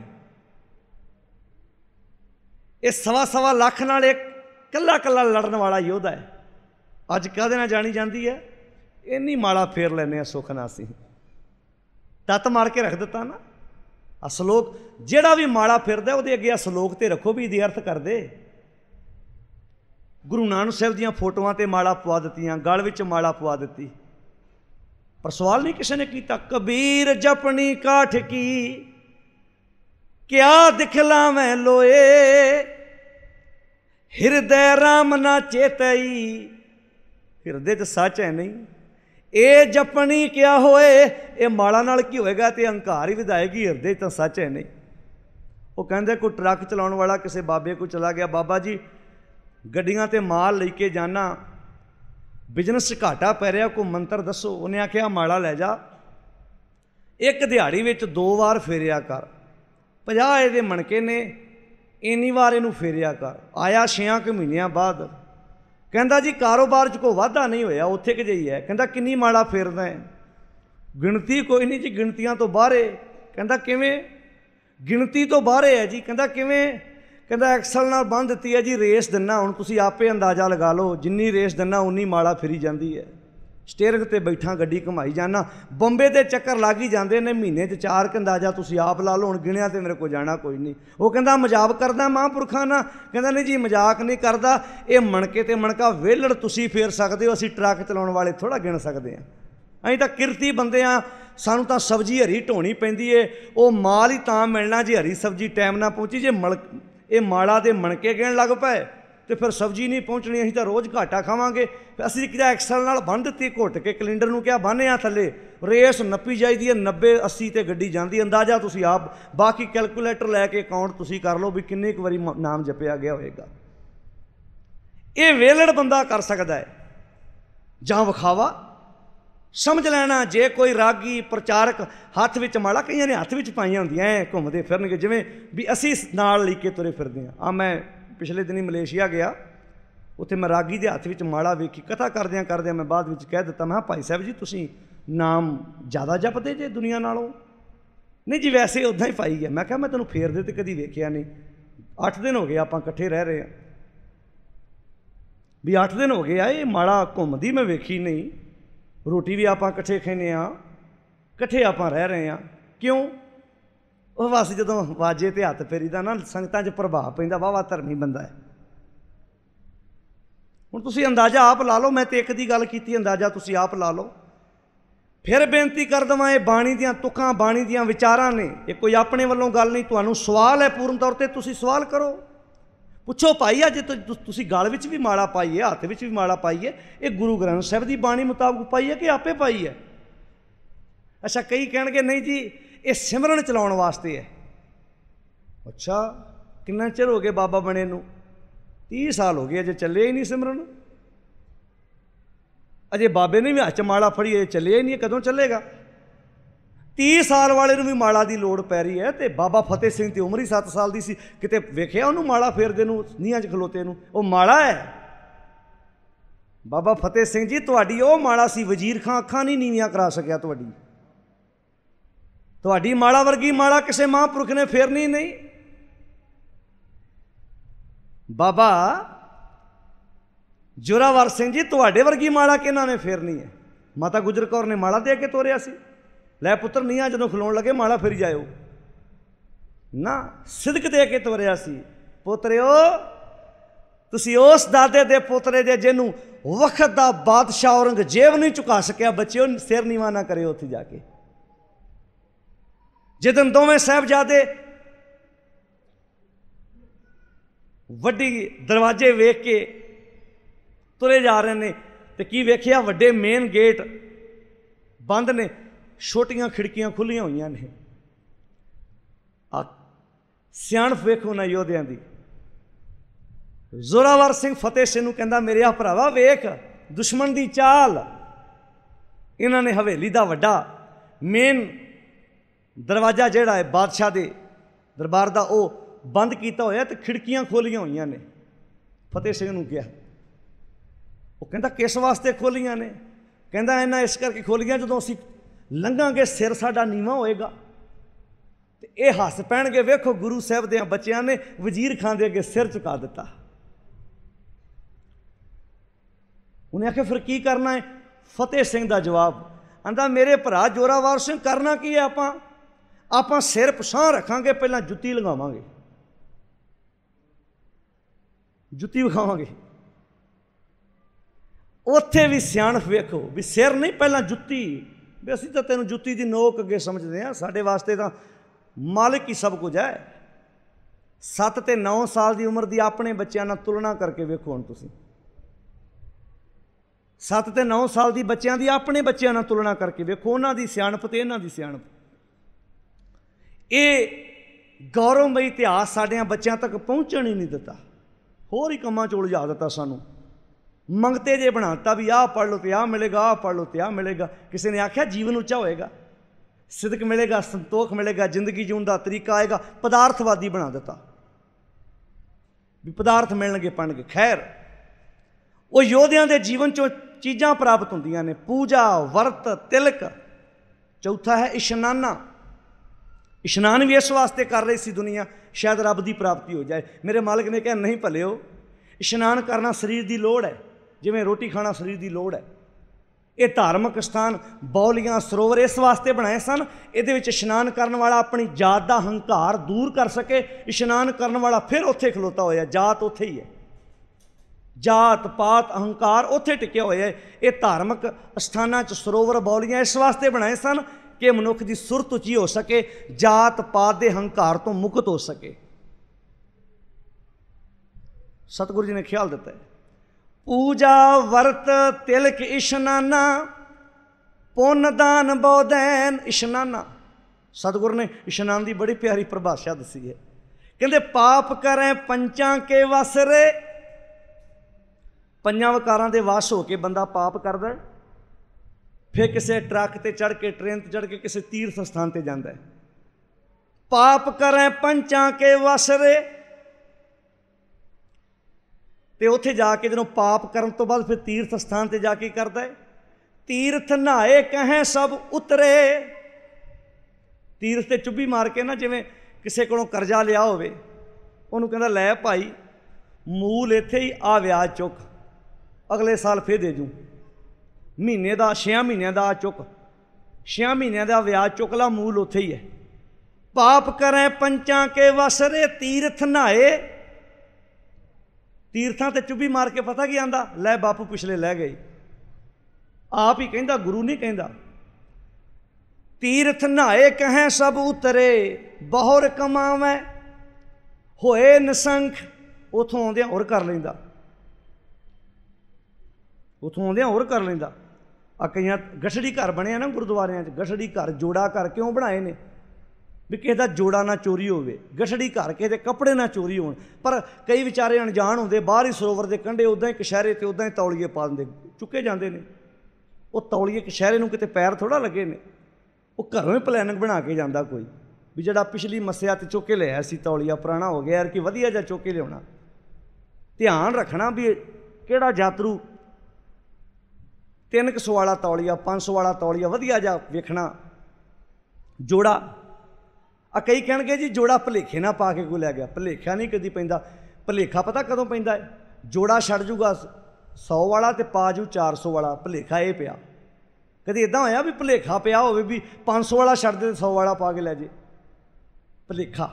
ये 1.25 लाख नाल एक कल्ला कल्ला लड़न वाला योद्धा है। अज कहदे नाल जानी जाती है, इन्नी माड़ा फेर लैने सुख ना सी। तत मार के रख दिता ना। असलोक जिहड़ा भी माड़ा फिरदा उहदे अगे असलोक ते रखो भी इहदे अर्थ कर दे। गुरु नानक साहब दीआं फोटोआं ते माड़ा पवा दित्तियां, गल विच माड़ा पवा दित्ती, पर सवाल नहीं किसी ने किया। कबीर जपनी काठ की क्या दिखलावैं लोए, हिरदय राम ना चेतई। हिरदे च सच है नहीं, ये जपनी क्या होए, ये माड़ा नाल की होएगा तो हंकार ही विधाएगी, हिरदे तो सच है नहीं। वो कहते कोई ट्रक चलाने वाला किसी बाबे को चला गया, बाबा जी गड्डियां ते माल लेके जाना, बिजनेस घाटा पै रहा, कोई मंत्र दसो। उन्हें आख्या माड़ा लै जा, एक दिहाड़ी में 2 बार फेरिया कर, 50 ये मणके ने, इन्नी बार इनू फेरिया कर। आया 6 महीनों बाद, कहता जी कारोबार च कोई वाधा नहीं होया, उत्थे कि जी है। कहता किन्नी माड़ा फेरदा है? गिणती कोई नहीं जी, गिणतियां तो बाहरे। कहता किवें? गिणती तो बाहरे है जी। कहता किवें? कहता एक्सल नाल बन दित्ती है जी, रेस दिना, हुण तुसीं आपे अंदाज़ा लगा लो, जिन्नी रेस दिना उन्नी माड़ा फिरी जाती है। स्टेयरिंग ते बैठा गड्डी घुमाई जाना, बंबे दे चक्कर लग ही जाते हैं, महीने 'च 4 क अंदाज़ा तुसीं आप ला लो, हुण गिणिया तो मेरे को जाना कोई नहीं। वो कहता मजाक करदा महापुरखा ना? कहता नहीं जी मजाक नहीं करदा, ये मणके ते मणका वेलड़ तुसीं फेर सकदे हो, असीं ट्रक चलाउण वाले थोड़ा गिण सकदे हां। असीं तां किरती बंदे हां, सानूं तां सब्जी हरी ढोणी पैंदी है, वो माल ही तां मिलना जे हरी सब्जी टाइम ना पहुंची। जे ये माड़ा दे मणके गिण लग पे तो फिर सब्जी नहीं पहुँचनी, असीं तां रोज़ घाटा खावांगे। असीं कि एक्सल नाल बन दित्ती, घुट के कैलेंडर नूं क्या बन्निया थल्ले, रेस नप्पी जाईदी है, 90-80 ते गड्डी जांदी, अंदाज़ा तुसीं आप, बाकी कैलकुलेटर लैके अकाउंट तुसीं कर लो भी किन्नी वारी नाम जपिया गया होएगा। ये वेलड़ बंदा कर सकता है, जां विखावा। समझ लैना जे कोई रागी प्रचारक हत्थ विच माला, कईयां ने हत्थ विच पाईयां हुंदियां ऐ घुमदे फिरनगे जिवें भी असीं नाल ली के तुरे फिरदे हां। मैं पिछले दिनी मलेशिया गया, उत्थे मैं रागी दे हत्थ विच माला वेखी। कथा करदियां करदियां मैं बाद विच कह दित्ता, मैं भाई साहब जी तुसीं नाम ज़्यादा जपदे जे दुनिया नालों? नहीं जी वैसे उदां ही पाई है। मैं कहा मैं तैनूं फेरदे ते कदी वेखिया नहीं, 8 दिन हो गए आपां इकट्ठे रह रहे हैं, भी 8 दिन हो गए आ ये माला घुमदी मैं वेखी नहीं। रोटी भी आपां इकट्ठे खाने आ, इकट्ठे आपां रह रहे हैं, क्यों? ਉਹ बस ਜਦੋਂ वाजे ते हत्थ फेरीदा ना संगतां 'च प्रभाव पैंदा, वाहवा धर्मी बंदा है। हुण तुसीं अंदाज़ा आप ला लो, मैं तो एक दी गल कीती, अंदाज़ा तुसीं आप ला लो। फिर बेनती कर देवां, ये बाणी दियां तुकां बाणी दियां विचारां ने, ये कोई अपने वल्लों गल नहीं। तुहानूं सवाल है पूर्ण तौर पर, तुसीं सवाल करो, पुछो भाई अज तुसीं गल विच भी माला पाई है, हत्थ विच भी माला पाई है, ये गुरु ग्रंथ साहिब की बाणी मुताबक पाई है कि आपे पाई है? अच्छा कई कहणगे नहीं जी ये सिमरन चलाउण वास्ते है। अच्छा कितना चिर हो गया बाबा बने नूं? 30 साल हो गए, अजे चले ही नहीं सिमरन। अजे बाबे ने भी हत्थ च माला फड़ी, अजे चलिया ही नहीं, कदों चलेगा? 30 साल वाले नूं भी माला की लोड़ पै रही है, तो बाबा फतेह सिंह की उम्र ही 7 साल की सी, किते वेखिया उन्होंने माला फेरदे नूं नीहां च खलोते नूं? वो माला है। बाबा फतेह सिंह जी तुहाडी वो माला सी, वजीर खां अखां नहीं नीवियां करा सकिया तुहाडी माला वर्गी माला किसी महापुरुष ने फेरनी नहीं। बाबा जोरावर सिंह जी तुहाडे वर्गी माला किन्हां ने फेरनी है? माता गुजर कौर ने माला दे के तोरिया सी, लै पुत्र नीहां जदों खलोण लगे माला फेरी जाओ ना, सिदक दे के तोरिया सी। पोतरिओ तुसीं उस दादे दे पोतरे जे जिन्हूं वक्त दा बादशाह औरंगजेब नहीं झुका सकिया, बच्चेओ सिर नीवा ना करे उत्थे जाके। जिदन दोवें साहिबजादे वड्डी दरवाजे वेख के तुरे जा रहे ने, तो की वेखिया वड्डे मेन गेट बंद ने, छोटियां खिड़कियां खुलियां हुई ने। सियाणप वेखो ना योधियां दी। जोरावर सिंह फतेह सिंह नूं कहंदा मेरे आ भरावा वेख दुश्मन दी चाल, इन्हां ने हवेली दा वड्डा मेन दरवाजा जिहड़ा है बादशाह दे दरबार दा वो बंद किया होया, तो खिड़कियां खोलियां हुई ने। फतेह सिंह नूं कहा, वो कहंदा किस वास्ते खोलियां ने? कहंदा इन्हां इस करके खोलियां जदों असीं लंघांगे सिर साडा नीवां होएगा, तो ये हस पैणगे, वेखो गुरु साहिब दे बच्चियां ने वजीर खां दे अगे सिर झुका दिता। उन्हें आखिया फिर की करना है? फतेह सिंह का जवाब आंदा मेरे भरा जोरावर सिंह करना की है, आपां सिर पछां रखांगे, पहला जुत्ती लगावांगे, जुत्ती विखावांगे। उत्थे भी सियाणप वेखो भी सिर नहीं पहला जुत्ती, भी असीं तां तैनूं जुत्ती दी नोक अगे समझदे हां, साडे वास्ते तां मालिक ही सब कुछ है। 7 ते 9 साल की उम्र की अपने बच्चों नाल तुलना करके वेखो, हुण तुसीं 7 ते 9 साल की बच्चों की अपने बच्चों नाल तुलना करके वेखो, उन्हां दी सियाणप ते इन्हां दी सियाणप। ये गौरवमई इतिहास साडियां बच्चों तक पहुँचण ही नहीं दिता, होर ही कमां च उलझा दिता सानूं। मंगते जे बनाता भी आह पढ़ लो तो आह मिलेगा, आह पढ़ लो तो आह मिलेगा। किसी ने आख्या जीवन उच्चा होएगा, सिदक मिलेगा, संतोख मिलेगा, जिंदगी जीवन का तरीका आएगा, पदार्थवादी बना दिता भी पदार्थ मिलणगे पढ़नगे। खैर वो योधियां दे जीवन चों चीज़ां प्राप्त होंदियां ने, पूजा वर्त तिलक। चौथा है इशनाना, इशनान भी इस वास्ते कर रही सी दुनिया शायद रब की प्राप्ति हो जाए। मेरे मालिक ने कहा नहीं भलिओ, इशनान करना शरीर की लोड़ है, जिवें रोटी खाना शरीर की लोड़ है। ये धार्मिक स्थान बौलियां सरोवर इस वास्ते बनाए सन, ये इशनान करने वाला अपनी जात का हंकार दूर कर सके। इशनान करने वाला फिर उत्थे खलोता होया, जात उत्थे ही है, जात पात अहंकार उत्थे टिकिया होया है। ये धार्मिक स्थानां च सरोवर बौलियां इस वास्ते बनाए सन कि मनुख की सुरत उची हो सके, जात पात के हंकार तो मुक्त हो सके। सतगुरु जी ने ख्याल दिता है, पूजा वर्त तिलक इशनाना, पुन दान बौदैन इशनाना। सतगुरु ने इशनान की बड़ी प्यारी परिभाषा दसी है, कहते पाप करें पंचां के वस रे, पंजां वकारां दे वस होके बंदा पाप करदा, फिर किसी ट्रक ते चढ़ के, ट्रेन ते चढ़ के किसी तीर्थ स्थान ते जाता है। पाप करें पंचां के वसरे, तो उत्थे जाके जो पाप करन तो बाद फिर तीर्थ स्थान ते जाके करता है। तीर्थ नहाए कहें सब उतरे, तीर्थ ते चुब्भी मार के ना, जिवें किसी कोलों करजा लिया होवे, उहनूं कहंदा लै भाई मूल इत्थे ही, आ व्याज चुक, अगले साल फिर दे जूं, महीने का 6 महीनों का चुक, 6 महीनों का व्याज चुक ला, मूल उत्थे ही है। पाप करें पंचां के वसरे, तीर्थ नहाए, तीर्थां ते चुब्भी मार के पता की आंदा, लै बापू पिछले लै गए। आप ही कहंदा, गुरु नहीं कहंदा। तीर्थ नहाए कहें सब उतरे, बहुर कमावे होए निसंख, उथों आउंदियां होर कर लैंदा, उथों आउंदियां होर कर लैंदा। आ कईयां गठड़ी घर बने ना गुरुद्वारियां च, गठड़ी घर जोड़ा घर क्यों बनाए ने, भी किसी का जोड़ा ना चोरी होवे, गठड़ी घर किसी के कपड़े ना चोरी होण। पर कई विचारे अनजान होंदे, बाहर ही सरोवर के कंढे उदां ही कशहरे ते उदां ही तौलीए पा दिंदे, चुके जाते हैं। वो तौलीए कशहरे नूं किते पैर थोड़ा लगे ने, वो घरों ही प्लैनिंग बना के जाता कोई, भी जिहड़ा पिछली मस्सिया ते चुक के लिया सी तौलीआ पुराना हो गया यार, कि वधिया जिहा चुक के लियाउणा। ध्यान रखना भी किहड़ा यात्रु 300 वाला तौलीआ, 500 वाला तौलीआ वधिया जिहा वेखना जोड़ा। कई कहणगे जी जोड़ा भुलेखे ना पा के कोई लै गया, भुलेखा नहीं कदी पैंदा। भुलेखा पता कदों पैंदा है, जोड़ा छड़ जूगा 100 वाला ते पा जू 400 वाला, भुलेखा ये पिया। कभी इदां होया भी भुलेखा पिया होवे भी 500 वाला छड़ दे 100 वाला पा के लै जे, भुलेखा।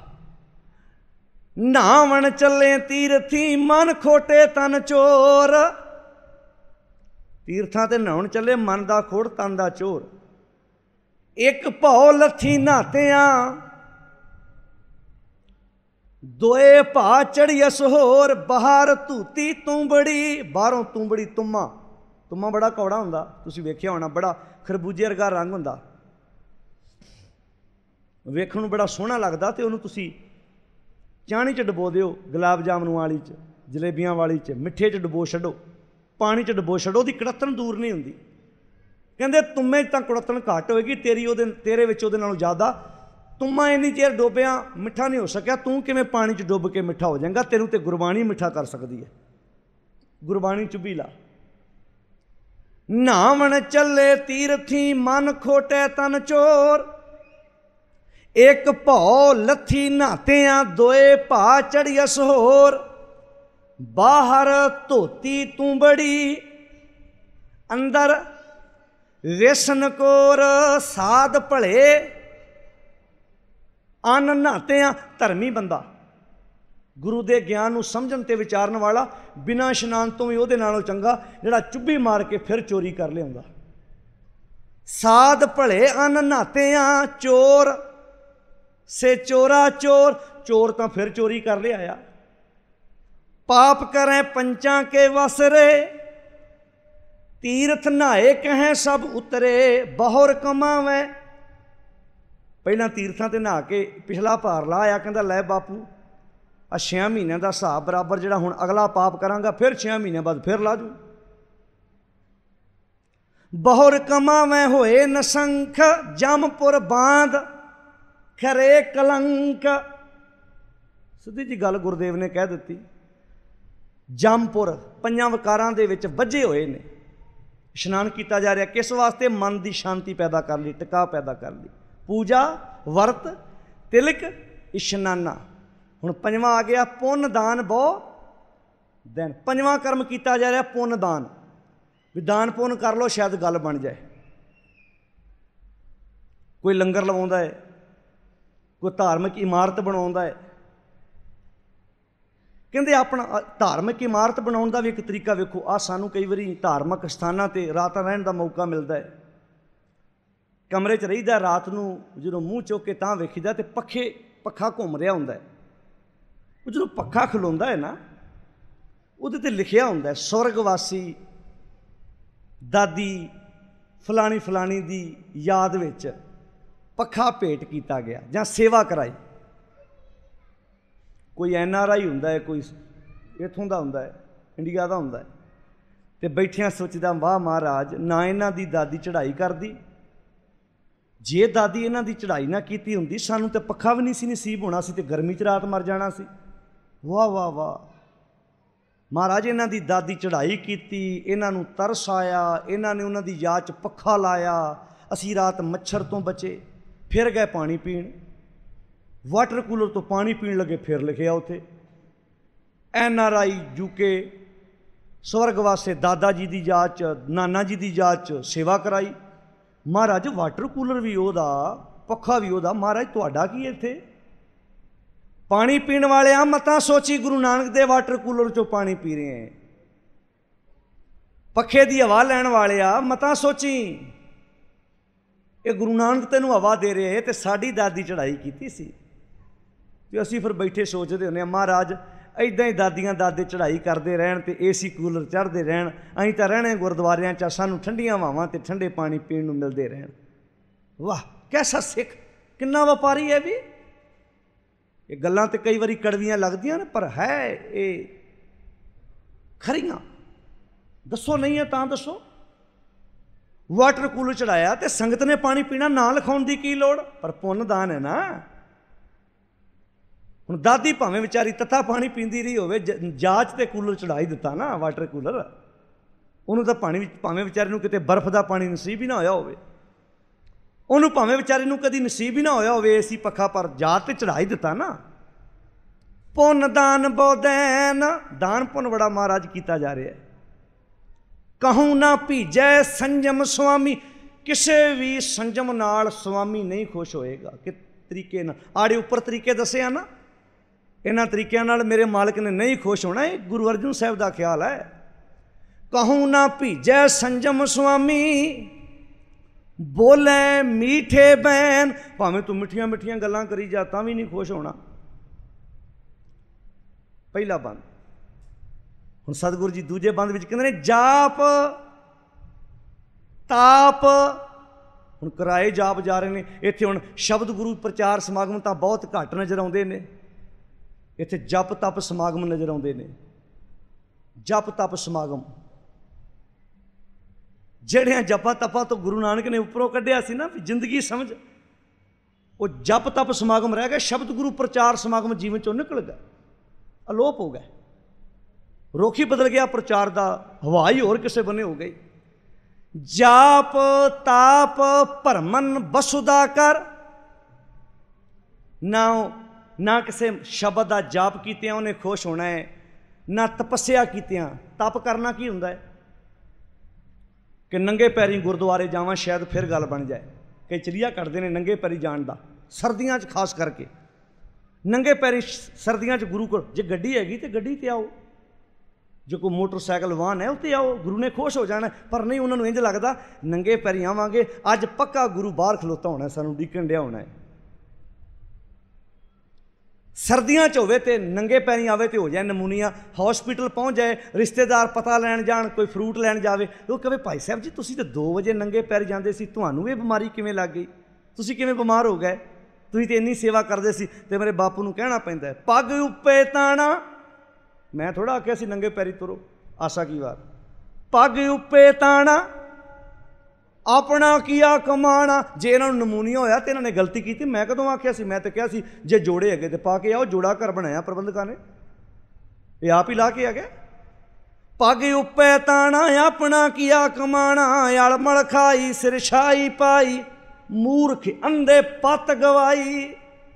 नहावन चले तीरथी मन खोटे तन चोर, तीर्थां ते नहाउण चले मन दा खोड़ तन दा चोर। एक भौ लथी नहातियां दोए भा चढ़ी असहोर, बाहर धूती तूंबड़ी, बाहरों तूंबड़ी तुम्मा, तुम्मा बड़ा कौड़ा हुंदा, तुसीं वेखिया होना, बड़ा खरबूजे वर्गा रंग हुंदा, वेखण नूं बड़ा सोहना लगदा। ते उहनूं तुसीं चाणी च डबो दिओ, गुलाब जामुन वाली च, जलेबियां वाली च, मिठे च डबो छड्डो, पानी च डबो छड्डो, उहदी कड़त्तन दूर नहीं हुंदी। कहंदे तुम्मे च तां कड़त्तन घट होएगी, तेरे विच उहदे नालों ज़्यादा। तुम्मा इन्नी चेर डोबिया मिठा नहीं हो सकिया, तू किवें पानी च डुब के मिठा हो जाएगा, तेनू तो गुरबाणी मिठा कर सकती है, गुरबाणी चुभी ला। नहावन चले तीरथी मन खोटे तन चोर, एक भौ लथी नहातियां दोए भा चढ़ी असहोर, बाहर धोती तू बड़ी अंदर वेसन कोर, साध भले अन नहातियां। धर्मी बंदा गुरु के ज्ञान नूं समझण ते विचारन वाला बिना इशनान तो भी उहदे नालों चंगा जिहड़ा चुब्भी मार के फिर चोरी कर लिआउंदा। साध भले अन नहातियां चोर से चोरा चोर, चोर तां फिर चोरी कर लिआया। पाप करें पंचां के वसरे, तीर्थ नहाए कहें सब उतरे, बहुर कमावे। पहला तीर्थां ते नहा के पिछला भार ला आया, कहंदा लै बापू आ 6 महीनों का हिसाब बराबर जिहड़ा हुण अगला पाप करांगा फिर 6 महीने बाद फिर ला जू। बहुर कमावे होए नसंख, जमपुर बांध खरे कलंक। सीधी जी गल गुरुदेव ने कह दी। जमपुर 5 वकारां दे विच वजे होए ने, इशनान किया जा रहा किस वास्ते, मन की शांति पैदा कर ली, टिका पैदा कर ली। पूजा वर्त तिलक इशनाना। हुण 5वां आ गया पुन दान बहु दिन। 5वां कर्म किया जा रहा पुन दान, भी दान पुन कर लो शायद गल बन जाए। कोई लंगर लवाउंदा है, कोई धार्मिक इमारत बनाउंदा है। कहते अपना धार्मिक इमारत बनाने का भी एक तरीका वेखो। आ सानू कई बार धार्मिक स्थानों पर रात रहने का मौका मिलता है, कमरे च रहीदा, रात नूं जो मूँह चुक के तां वेखीदा तो पखा घूम रहा होंदा है। वो जो पखा खलोंदा है ना, उहदे ते लिखिया होंदा है स्वर्गवासी दादी फलानी फलानी दी याद विच पखा भेंट किया गया जां सेवा कराई। कोई NRI हुंदा है, कोई इत्थों दा हुंदा है, इंडिया दा हुंदा है। ਤੇ ਬੈਠਿਆਂ ਸੋਚਦਾ ਵਾਹ ਮਹਾਰਾਜ, ਨਾ ਇਹਨਾਂ ਦੀ ਦਾਦੀ ਚੜ੍ਹਾਈ ਕਰਦੀ, ਜੇ ਦਾਦੀ ਇਹਨਾਂ ਦੀ ਚੜ੍ਹਾਈ ਨਾ ਕੀਤੀ ਹੁੰਦੀ ਸਾਨੂੰ ਤੇ ਪੱਖਾ ਵੀ ਨਹੀਂ ਸੀ ਨਸੀਬ ਹੋਣਾ, ਸੀ ਤੇ ਗਰਮੀ 'ਚ ਰਾਤ ਮਰ ਜਾਣਾ ਸੀ। ਵਾਹ ਵਾਹ ਵਾਹ ਮਹਾਰਾਜ, ਇਹਨਾਂ ਦੀ ਦਾਦੀ ਚੜ੍ਹਾਈ ਕੀਤੀ, ਇਹਨਾਂ ਨੂੰ ਤਰਸ ਆਇਆ, ਇਹਨਾਂ ਨੇ ਉਹਨਾਂ ਦੀ ਯਾਦ 'ਚ ਪੱਖਾ ਲਾਇਆ, ਅਸੀਂ ਰਾਤ ਮੱਛਰ ਤੋਂ ਬਚੇ। ਫਿਰ ਗਏ ਪਾਣੀ ਪੀਣ, ਵਾਟਰ ਕੂਲਰ ਤੋਂ ਪਾਣੀ ਪੀਣ ਲੱਗੇ, ਫਿਰ ਲਿਖਿਆ ਉੱਥੇ NRI UK ਸਵਰਗਵਾਸੇ ਦਾਦਾ ਜੀ ਦੀ ਯਾਦ 'ਚ, ਨਾਨਾ ਜੀ ਦੀ ਯਾਦ 'ਚ ਸੇਵਾ ਕਰਾਈ। ਮਹਾਰਾਜ ਵਾਟਰ ਕੂਲਰ ਵੀ ਉਹਦਾ, ਪੱਖਾ ਵੀ ਉਹਦਾ, ਮਹਾਰਾਜ ਤੁਹਾਡਾ ਕੀ ਇੱਥੇ? ਪਾਣੀ ਪੀਣ ਵਾਲਿਆਂ ਮਤਾਂ ਸੋਚੀ ਗੁਰੂ ਨਾਨਕ ਦੇ ਵਾਟਰ ਕੂਲਰ 'ਚੋਂ ਪਾਣੀ ਪੀ ਰਹੇ ਹੈ। ਪੱਖੇ ਦੀ ਹਵਾ ਲੈਣ ਵਾਲਿਆ ਮਤਾਂ ਸੋਚੀ, ਇਹ ਗੁਰੂ ਨਾਨਕ ਤੈਨੂੰ ਹਵਾ ਦੇ ਰਹੇ ਤੇ ਸਾਡੀ ਦਾਦੀ ਚੜ੍ਹਾਈ ਕੀਤੀ ਸੀ। ਤੇ ਅਸੀਂ ਫਿਰ ਬੈਠੇ ਸੋਚਦੇ ਹੁੰਦੇ ਹਾਂ ਮਹਾਰਾਜ ਇੱਦਾਂ ਹੀ ਦਾਦੀਆਂ ਦਾਦੇ ਚੜ੍ਹਾਈ ਕਰਦੇ ਰਹਿਣ ਤੇ AC ਕੂਲਰ ਚੜ੍ਹਦੇ ਰਹਿਣ, ਅਸੀਂ ਤਾਂ ਰਹਿਣੇ ਗੁਰਦੁਆਰਿਆਂ 'ਚ, ਸਾਨੂੰ ਠੰਡੀਆਂ ਹਵਾਵਾਂ ਤੇ ਠੰਡੇ ਪਾਣੀ ਪੀਣ ਨੂੰ ਮਿਲਦੇ ਰਹਿਣ। ਵਾਹ ਕੈਸਾ ਸਿੱਖ, ਕਿੰਨਾ ਵਪਾਰੀ ਹੈ ਵੀ। ਇਹ ਗੱਲਾਂ ਤੇ ਕਈ ਵਾਰੀ ਕੜਵੀਆਂ ਲੱਗਦੀਆਂ ਨੇ, ਪਰ ਹੈ ਇਹ ਖਰੀਆਂ। ਦੱਸੋ ਨਹੀਂ ਹੈ ਤਾਂ ਦੱਸੋ। ਵਾਟਰ ਕੂਲਰ ਚੜਾਇਆ ਤੇ ਸੰਗਤ ਨੇ ਪਾਣੀ ਪੀਣਾ, ਨਾ ਲਿਖਾਉਣ ਦੀ ਕੀ ਲੋੜ? ਪਰ ਪੁੰਨ ਦਾਨ ਹੈ ਨਾ। ਹੁਣ ਦਾਦੀ ਭਾਵੇਂ ਵਿਚਾਰੀ ਤੱਤਾ ਪਾਣੀ ਪੀਂਦੀ ਰਹੀ ਹੋਵੇ, ਜਾਚ ਤੇ ਕੂਲਰ ਚੜਾ ਹੀ ਦਿੱਤਾ ਨਾ ਵਾਟਰ ਕੂਲਰ, ਉਹਨੂੰ ਤਾਂ ਭਾਵੇਂ ਵਿਚਾਰੇ ਨੂੰ ਕਿਤੇ ਬਰਫ਼ ਦਾ ਪਾਣੀ ਨਸੀਬ ਹੀ ਨਾ ਹੋਇਆ ਹੋਵੇ, ਉਹਨੂੰ ਭਾਵੇਂ ਵਿਚਾਰੇ ਨੂੰ ਕਦੀ ਨਸੀਬ ਹੀ ਨਾ ਹੋਇਆ ਹੋਵੇ AC ਪੱਖਾ, ਪਰ ਜਾਤ ਤੇ ਚੜਾ ਹੀ ਦਿੱਤਾ ਨਾ। ਪੁੰਨ ਦਾਨ ਬੋਦੈਨ, ਦਾਨ ਪੁੰਨ ਬੜਾ ਮਹਾਰਾਜ ਕੀਤਾ ਜਾ ਰਿਹਾ ਹੈ। ਕਹੂੰ ਨਾ ਭੀਜੈ ਸੰਜਮ ਸੁਆਮੀ, ਕਿਸੇ ਵੀ ਸੰਜਮ ਨਾਲ ਸੁਆਮੀ ਨਹੀਂ ਖੁਸ਼ ਹੋਏਗਾ। ਕਿ ਤਰੀਕੇ ਨਾਲ ਆੜੇ ਉੱਪਰ ਤਰੀਕੇ ਦੱਸੇ ਆ ਨਾ, ਇਹਨਾਂ ਤਰੀਕਿਆਂ ਨਾਲ ਮੇਰੇ ਮਾਲਕ ਨੇ ਨਹੀਂ ਖੁਸ਼ ਹੋਣਾ। ਇਹ ਗੁਰੂ ਅਰਜਨ ਸਾਹਿਬ ਦਾ ਖਿਆਲ ਹੈ। ਕਹੂੰ ਨਾ ਭੀਜੈ ਸੰਜਮ ਸੁਆਮੀ, ਬੋਲੇ ਮੀਠੇ ਬੈਨ, ਭਾਵੇਂ ਤੂੰ ਮਿੱਠੀਆਂ ਮਿੱਠੀਆਂ ਗੱਲਾਂ ਕਰੀ ਜਾ ਤਾਂ ਵੀ ਨਹੀਂ ਖੁਸ਼ ਹੋਣਾ। ਪਹਿਲਾ ਬੰਦ। ਹੁਣ ਸਤਿਗੁਰੂ ਜੀ ਦੂਜੇ ਬੰਦ ਵਿੱਚ ਕਹਿੰਦੇ ਨੇ ਜਾਪ ਤਾਪ। ਹੁਣ ਕਿਰਾਏ ਜਾਪ ਜਾ ਰਹੇ ਨੇ ਇੱਥੇ। ਹੁਣ ਸ਼ਬਦ ਗੁਰੂ ਪ੍ਰਚਾਰ ਸਮਾਗਮ ਤਾਂ ਬਹੁਤ ਘੱਟ ਨਜ਼ਰ ਆਉਂਦੇ ਨੇ, ਇੱਥੇ ਜਪ ਤਪ ਸਮਾਗਮ ਨਜ਼ਰ ਆਉਂਦੇ ਨੇ। ਜਪ ਤਪ ਸਮਾਗਮ ਜਿਹੜਿਆਂ ਜਪਾਂ ਤਪਾਂ ਤੋਂ ਗੁਰੂ ਨਾਨਕ ਨੇ ਉੱਪਰੋਂ ਕੱਢਿਆ ਸੀ ਨਾ ਵੀ ਜ਼ਿੰਦਗੀ ਸਮਝ, ਉਹ ਜਪ ਤਪ ਸਮਾਗਮ ਰਹਿ ਗਿਆ। ਸ਼ਬਦ ਗੁਰੂ ਪ੍ਰਚਾਰ ਸਮਾਗਮ ਜੀਵਨ ਚੋਂ ਨਿਕਲ ਗਿਆ, ਅਲੋਪ ਹੋ ਗਿਆ। ਰੋਖੀ ਬਦਲ ਗਿਆ ਪ੍ਰਚਾਰ ਦਾ, ਹਵਾ ਹੀ ਹੋਰ ਕਿਸੇ ਬੰਨੇ ਹੋ ਗਈ। ਜਾਪ ਤਾਪ ਭਰਮਨ ਬਸੁਦਾ ਕਰ। ਨਾ ਕਿਸੇ ਸ਼ਬਦ ਦਾ ਜਾਪ ਕੀਤਿਆਂ ਉਹਨੇ ਖੁਸ਼ ਹੋਣਾ ਹੈ, ਨਾ ਤਪੱਸਿਆ ਕੀਤਿਆਂ। ਤਪ ਕਰਨਾ ਕੀ ਹੁੰਦਾ ਹੈ ਕਿ ਨੰਗੇ ਪੈਰੀਂ ਗੁਰਦੁਆਰੇ ਜਾਵਾਂ, ਸ਼ਾਇਦ ਫਿਰ ਗੱਲ ਬਣ ਜਾਏ। ਕਈ ਚਲੀਆ ਕੱਢਦੇ ਨੇ ਨੰਗੇ ਪੈਰੀਂ ਜਾਣ ਦਾ, ਸਰਦੀਆਂ 'ਚ ਖਾਸ ਕਰਕੇ ਨੰਗੇ ਪੈਰੀਂ ਸਰਦੀਆਂ 'ਚ ਗੁਰੂ ਕੋਲ। ਜੇ ਗੱਡੀ ਹੈਗੀ ਤੇ ਗੱਡੀ 'ਤੇ ਆਓ, ਜੇ ਕੋਈ ਮੋਟਰਸਾਈਕਲ ਵਾਹਨ ਹੈ ਉੱਤੇ ਆਓ, ਗੁਰੂ ਨੇ ਖੁਸ਼ ਹੋ ਜਾਣਾ। ਪਰ ਨਹੀਂ, ਉਹਨਾਂ ਨੂੰ ਇੰਝ ਲੱਗਦਾ ਨੰਗੇ ਪੈਰੀਂ ਆਵਾਂਗੇ, ਅੱਜ ਪੱਕਾ ਗੁਰੂ ਬਾਹਰ ਖਲੋਤਾ ਹੋਣਾ, ਸਾਨੂੰ ਉਡੀਕਣ ਡਿਆ ਹੋਣਾ ਹੈ। ਸਰਦੀਆਂ 'ਚ ਹੋਵੇ ਤੇ ਨੰਗੇ ਪੈਰੀਂ ਆਵੇ ਤੇ ਹੋ ਜਾਏ ਨਮੂਨੀਆ। ਹੌਸਪੀਟਲ ਪਹੁੰਚ ਜਾਏ, ਰਿਸ਼ਤੇਦਾਰ ਪਤਾ ਲੈਣ ਜਾਣ, ਕੋਈ ਫਰੂਟ ਲੈਣ ਜਾਵੇ, ਉਹ ਕਹੇ ਭਾਈ ਸਾਹਿਬ ਜੀ ਤੁਸੀਂ ਤਾਂ 2 ਵਜੇ ਨੰਗੇ ਪੈਰ ਜਾਂਦੇ ਸੀ, ਤੁਹਾਨੂੰ ਇਹ ਬਿਮਾਰੀ ਕਿਵੇਂ ਲੱਗ ਗਈ? ਤੁਸੀਂ ਕਿਵੇਂ ਬਿਮਾਰ ਹੋ ਗਏ? ਤੁਸੀਂ ਤਾਂ ਇੰਨੀ ਸੇਵਾ ਕਰਦੇ ਸੀ। ਤੇ ਮੇਰੇ ਬਾਪੂ ਨੂੰ ਕਹਿਣਾ ਪੈਂਦਾ ਪੱਗ ਉੱਪੇ ਤਾਣਾ। ਮੈਂ ਥੋੜ੍ਹਾ ਆਖਿਆ ਸੀ ਨੰਗੇ ਪੈਰੀ ਤੁਰੋ, ਆਸਾ ਕੀ ਵਾਰ। ਪੱਗ ਉੱਪੇ ਤਾਣਾ ਆਪਣਾ ਕੀਆ ਕਮਾਣਾ। ਜੇ ਇਹਨਾਂ ਨੂੰ ਨਮੂਨੀਆ ਹੋਇਆ ਤੇ ਇਹਨਾਂ ਨੇ ਗਲਤੀ ਕੀਤੀ। ਮੈਂ ਕਦੋਂ ਆਖਿਆ ਸੀ? ਮੈਂ ਤਾਂ ਕਿਹਾ ਸੀ ਜੇ ਜੋੜੇ ਹੈਗੇ ਤੇ ਪਾ ਕੇ ਆਓ। ਜੋੜਾ ਘਰ ਬਣਾਇਆ ਪ੍ਰਬੰਧਕਾਂ ਨੇ, ਇਹ ਆਪ ਹੀ ਲਾ ਕੇ ਆ ਗਿਆ। ਪੱਗ ਉੱਪੇ ਤਾਣਾ ਆਪਣਾ ਕੀਆ ਕਮਾਣਾ, ਅਲਮਲ ਖਾਈ ਸਿਰ ਛਾਈ ਪਾਈ, ਮੂਰਖ ਅੰਧੇ ਪੱਤ ਗਵਾਈ।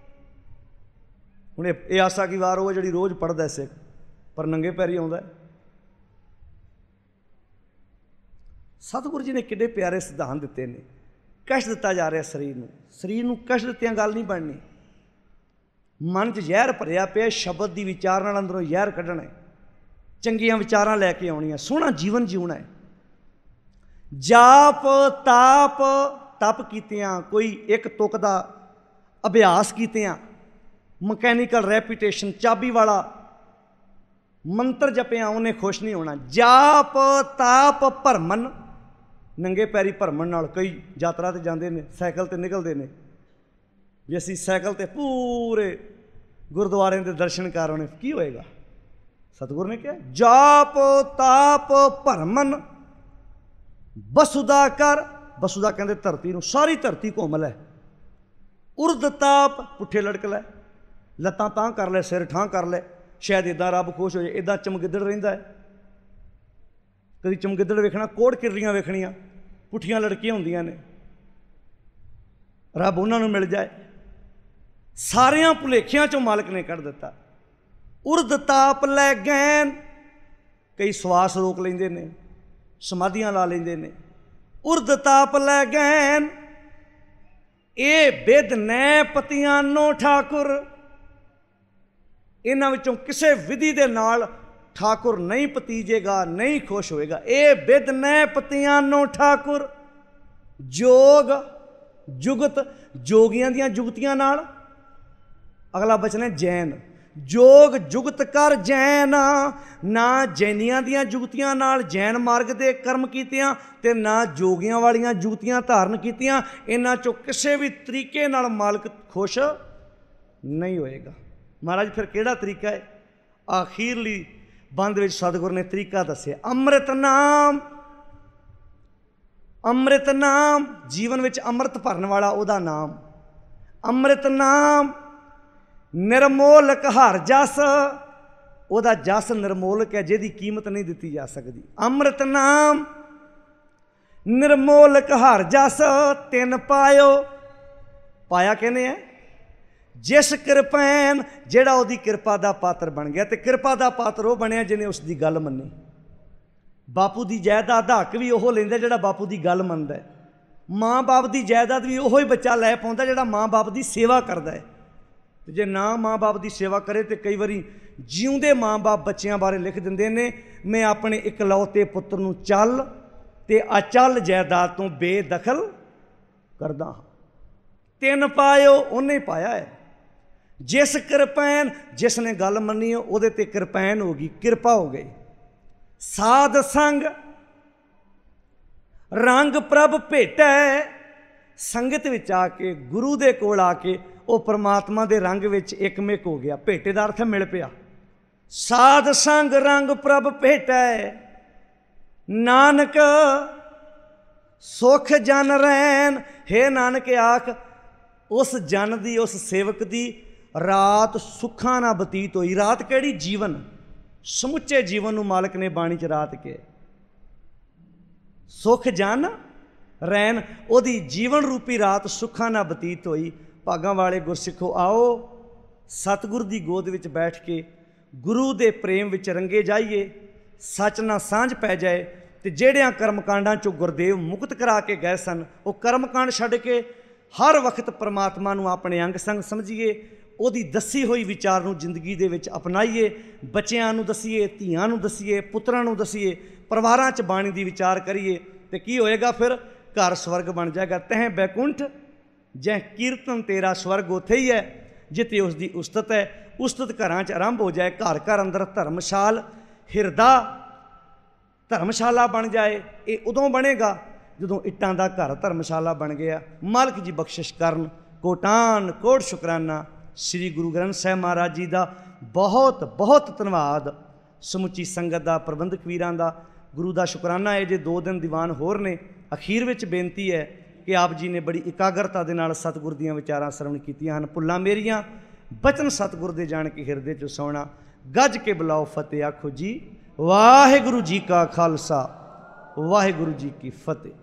ਹੁਣ ਇਹ ਆਸਾ ਕੀ ਵਾਰ ਉਹ ਜਿਹੜੀ ਰੋਜ਼ ਪੜ੍ਹਦਾ ਸਿੱਖ, ਪਰ ਨੰਗੇ ਪੈਰੀ ਆਉਂਦਾ। ਸਤਿਗੁਰੂ ਜੀ ਨੇ ਕਿੱਡੇ ਪਿਆਰੇ ਸਿਧਾਂਤ ਦਿੱਤੇ ਨੇ। ਕਸ਼ਟ ਦਿੱਤਾ ਜਾ ਰਿਹਾ ਸਰੀਰ ਨੂੰ, ਸਰੀਰ ਨੂੰ ਕਸ਼ਟ ਦਿੱਤਿਆਂ ਗੱਲ ਨਹੀਂ ਬਣਨੀ। ਮਨ 'ਚ ਜ਼ਹਿਰ ਭਰਿਆ ਪਿਆ, ਸ਼ਬਦ ਦੀ ਵਿਚਾਰ ਨਾਲ ਅੰਦਰੋਂ ਜ਼ਹਿਰ ਕੱਢਣਾ ਹੈ, ਚੰਗੀਆਂ ਵਿਚਾਰਾਂ ਲੈ ਕੇ ਆਉਣੀਆਂ, ਸੋਹਣਾ ਜੀਵਨ ਜਿਉਣਾ ਹੈ। ਜਾਪ ਤਾਪ, ਤਪ ਕੀਤਿਆਂ, ਕੋਈ ਇੱਕ ਤੁਕ ਦਾ ਅਭਿਆਸ ਕੀਤਿਆਂ, ਮਕੈਨੀਕਲ ਰੈਪੀਟੇਸ਼ਨ, ਚਾਬੀ ਵਾਲਾ ਮੰਤਰ ਜਪਿਆ, ਉਹਨੇ ਖੁਸ਼ ਨਹੀਂ ਹੋਣਾ। ਜਾਪ ਤਾਪ ਭਰਮਨ, ਨੰਗੇ ਪੈਰੀ ਭਰਮਣ ਨਾਲ। ਕਈ ਯਾਤਰਾ 'ਤੇ ਜਾਂਦੇ ਨੇ, ਸਾਈਕਲ 'ਤੇ ਨਿਕਲਦੇ ਨੇ, ਜੇ ਅਸੀਂ ਸਾਈਕਲ 'ਤੇ ਪੂਰੇ ਗੁਰਦੁਆਰਿਆਂ ਦੇ ਦਰਸ਼ਨ ਕਰ ਆਉਣੇ, ਕੀ ਹੋਏਗਾ? सतगुरु ने क्या, जाप ताप भरमन वसुदा कर, वसुदा कहते धरती नूं, सारी धरती घूम लै, उर्द ताप पुठे लड़क लै, लत्तां तां कर लै, सिर ठां कर लै, शायद इदां रब खुश हो जाए। इदां चमगिद्दड़ रहिंदा है, कभी चमगिद्दड़ वेखना, कोड़ किरलियां वेखनियां पुठियां लड़कियां हुंदियां ने, रब उन्हां नूं मिल जाए। सारियां भुलेखियां चों मालिक ने कढ़ दिता। उर्द ताप लै गैन, कई श्वास रोक लेंदे ने, समाधियां ला लेंदे ने। उर्द ताप लै गैन, ए बिद नै पतियानो ठाकुर, इन्हां विचों किसे विधि दे नाल ठाकुर नहीं भतीजेगा, नहीं खुश होएगा। ए बिद नै पतियानो ठाकुर, जोग जुगत, जोगियां दियां जुगतियां नाल। अगला बचन है जैन, जोग जुगत कर जैन, ना जैनियां दियां जुगतियां नाल जैन मार्ग दे कर्म कीतियां ते ना जोगियां वालियां जुगतियां धारण कीतियां। इन्हां चों किसी भी तरीके नाल मालिक खुश नहीं होएगा। महाराज फिर किहड़ा तरीका है? आखिरली बंद विच सतगुर ने तरीका दस्सिया, अमृत नाम। अमृत नाम, जीवन विच अमृत भरन वाला उहदा नाम। अमृत नाम निर्मोलक हर जस, उहदा जस निर्मोलक है, जिहदी कीमत नहीं दिती जा सकती। अमृत नाम निर्मोलक हर जस, तिन पायो। पाया कहने है जिस कृपैन, जिहड़ा उहदी कृपा दा पात्र बन गया। तो कृपा दा पात्र वो बनया जिन्हें उसकी गल मन्नी। बापू की जायदाद दा हक भी ओह लैंदा जिहड़ा बापू की गल मनदा है। माँ बाप की जायदाद भी ओह ही बच्चा लै पाउंदा जिहड़ा माँ बाप की सेवा करदा है। तो जे ना माँ बाप की सेवा करे तो कई बारी जिउंदे माँ बाप बच्चों बारे लिख दिंदे ने, मैं अपने इकलौते पुत्र नूं चल ते अचल जायदाद तो बेदखल करदा हां। तिन पायो, उन्हें पाया है। जिस कृपैन, जिसने गल मन्नी उहदे ते कृपैन हो गई, कृपा हो गई। साध संग रंग प्रभ भेटै, संगत विच आके गुरु दे कोल आके वो परमात्मा दे रंग विच एकमिक हो गया। भेटे दा अर्थ मिल पिया। साध संग रंग प्रभ भेटै, नानक सुख जन रैन। हे नानक आख, उस जन दी, उस सेवक दी रात सुखां ना बतीत होई। रात केड़ी? जीवन, समुचे जीवन नूं मालिक ने बाणी च रात के सुख जन रैन, ओदी जीवन रूपी रात सुखां ना बतीत होई। भागां वाले गुरसिखो, आओ सतगुर दी गोद विच बैठ के गुरु दे प्रेम विच रंगे जाइए, सच ना सांझ पै जाए। तो जेड़ियां कर्मकांडां चों गुरदेव मुक्त करा के गए सन, वो कर्मकांड छड्ड के हर वक्त परमात्मा नूं अपने अंग संग समझिए, ਉਹਦੀ दसी हुई विचार नूं जिंदगी दे विच अपनाइए। बच्चियां नूं दसीए, धीआं नूं दसीए, पुत्रां नूं दसीए, परिवारां च बाणी दी विचार करिए। तो की होएगा फिर? घर स्वर्ग बन जाएगा। तह बैकुंठ जै कीर्तन तेरा स्वर्ग उत्थे ही है जिते उसकी उस्तत है। उस्तत घरां च आरंभ हो जाए। घर घर अंदर धर्मशाल हिरदा धर्मशाला बन जाए। ये उदों बनेगा जदों इट्टां दा घर धर्मशाला बन गया। मालिक जी बख्शिश करन। कोटान कोट शुकराना। श्री गुरु ग्रंथ साहिब महाराज जी का बहुत बहुत धन्यवाद। समुची संगत का, प्रबंधक वीरां का गुरु का शुकराना है। जे 2 दिन दीवान होर ने, अखीर विच बेनती है कि आप जी ने बड़ी एकाग्रता के नाल सतगुर दीयां विचारां श्रवण कीतियां हन। भुल्लां मेरियां बचन सतगुर दे जान के हिरदे चों सोना। गज के बुलाओ फतेह आखो जी वाहिगुरु जी का खालसा वाहिगुरु जी की फतेह।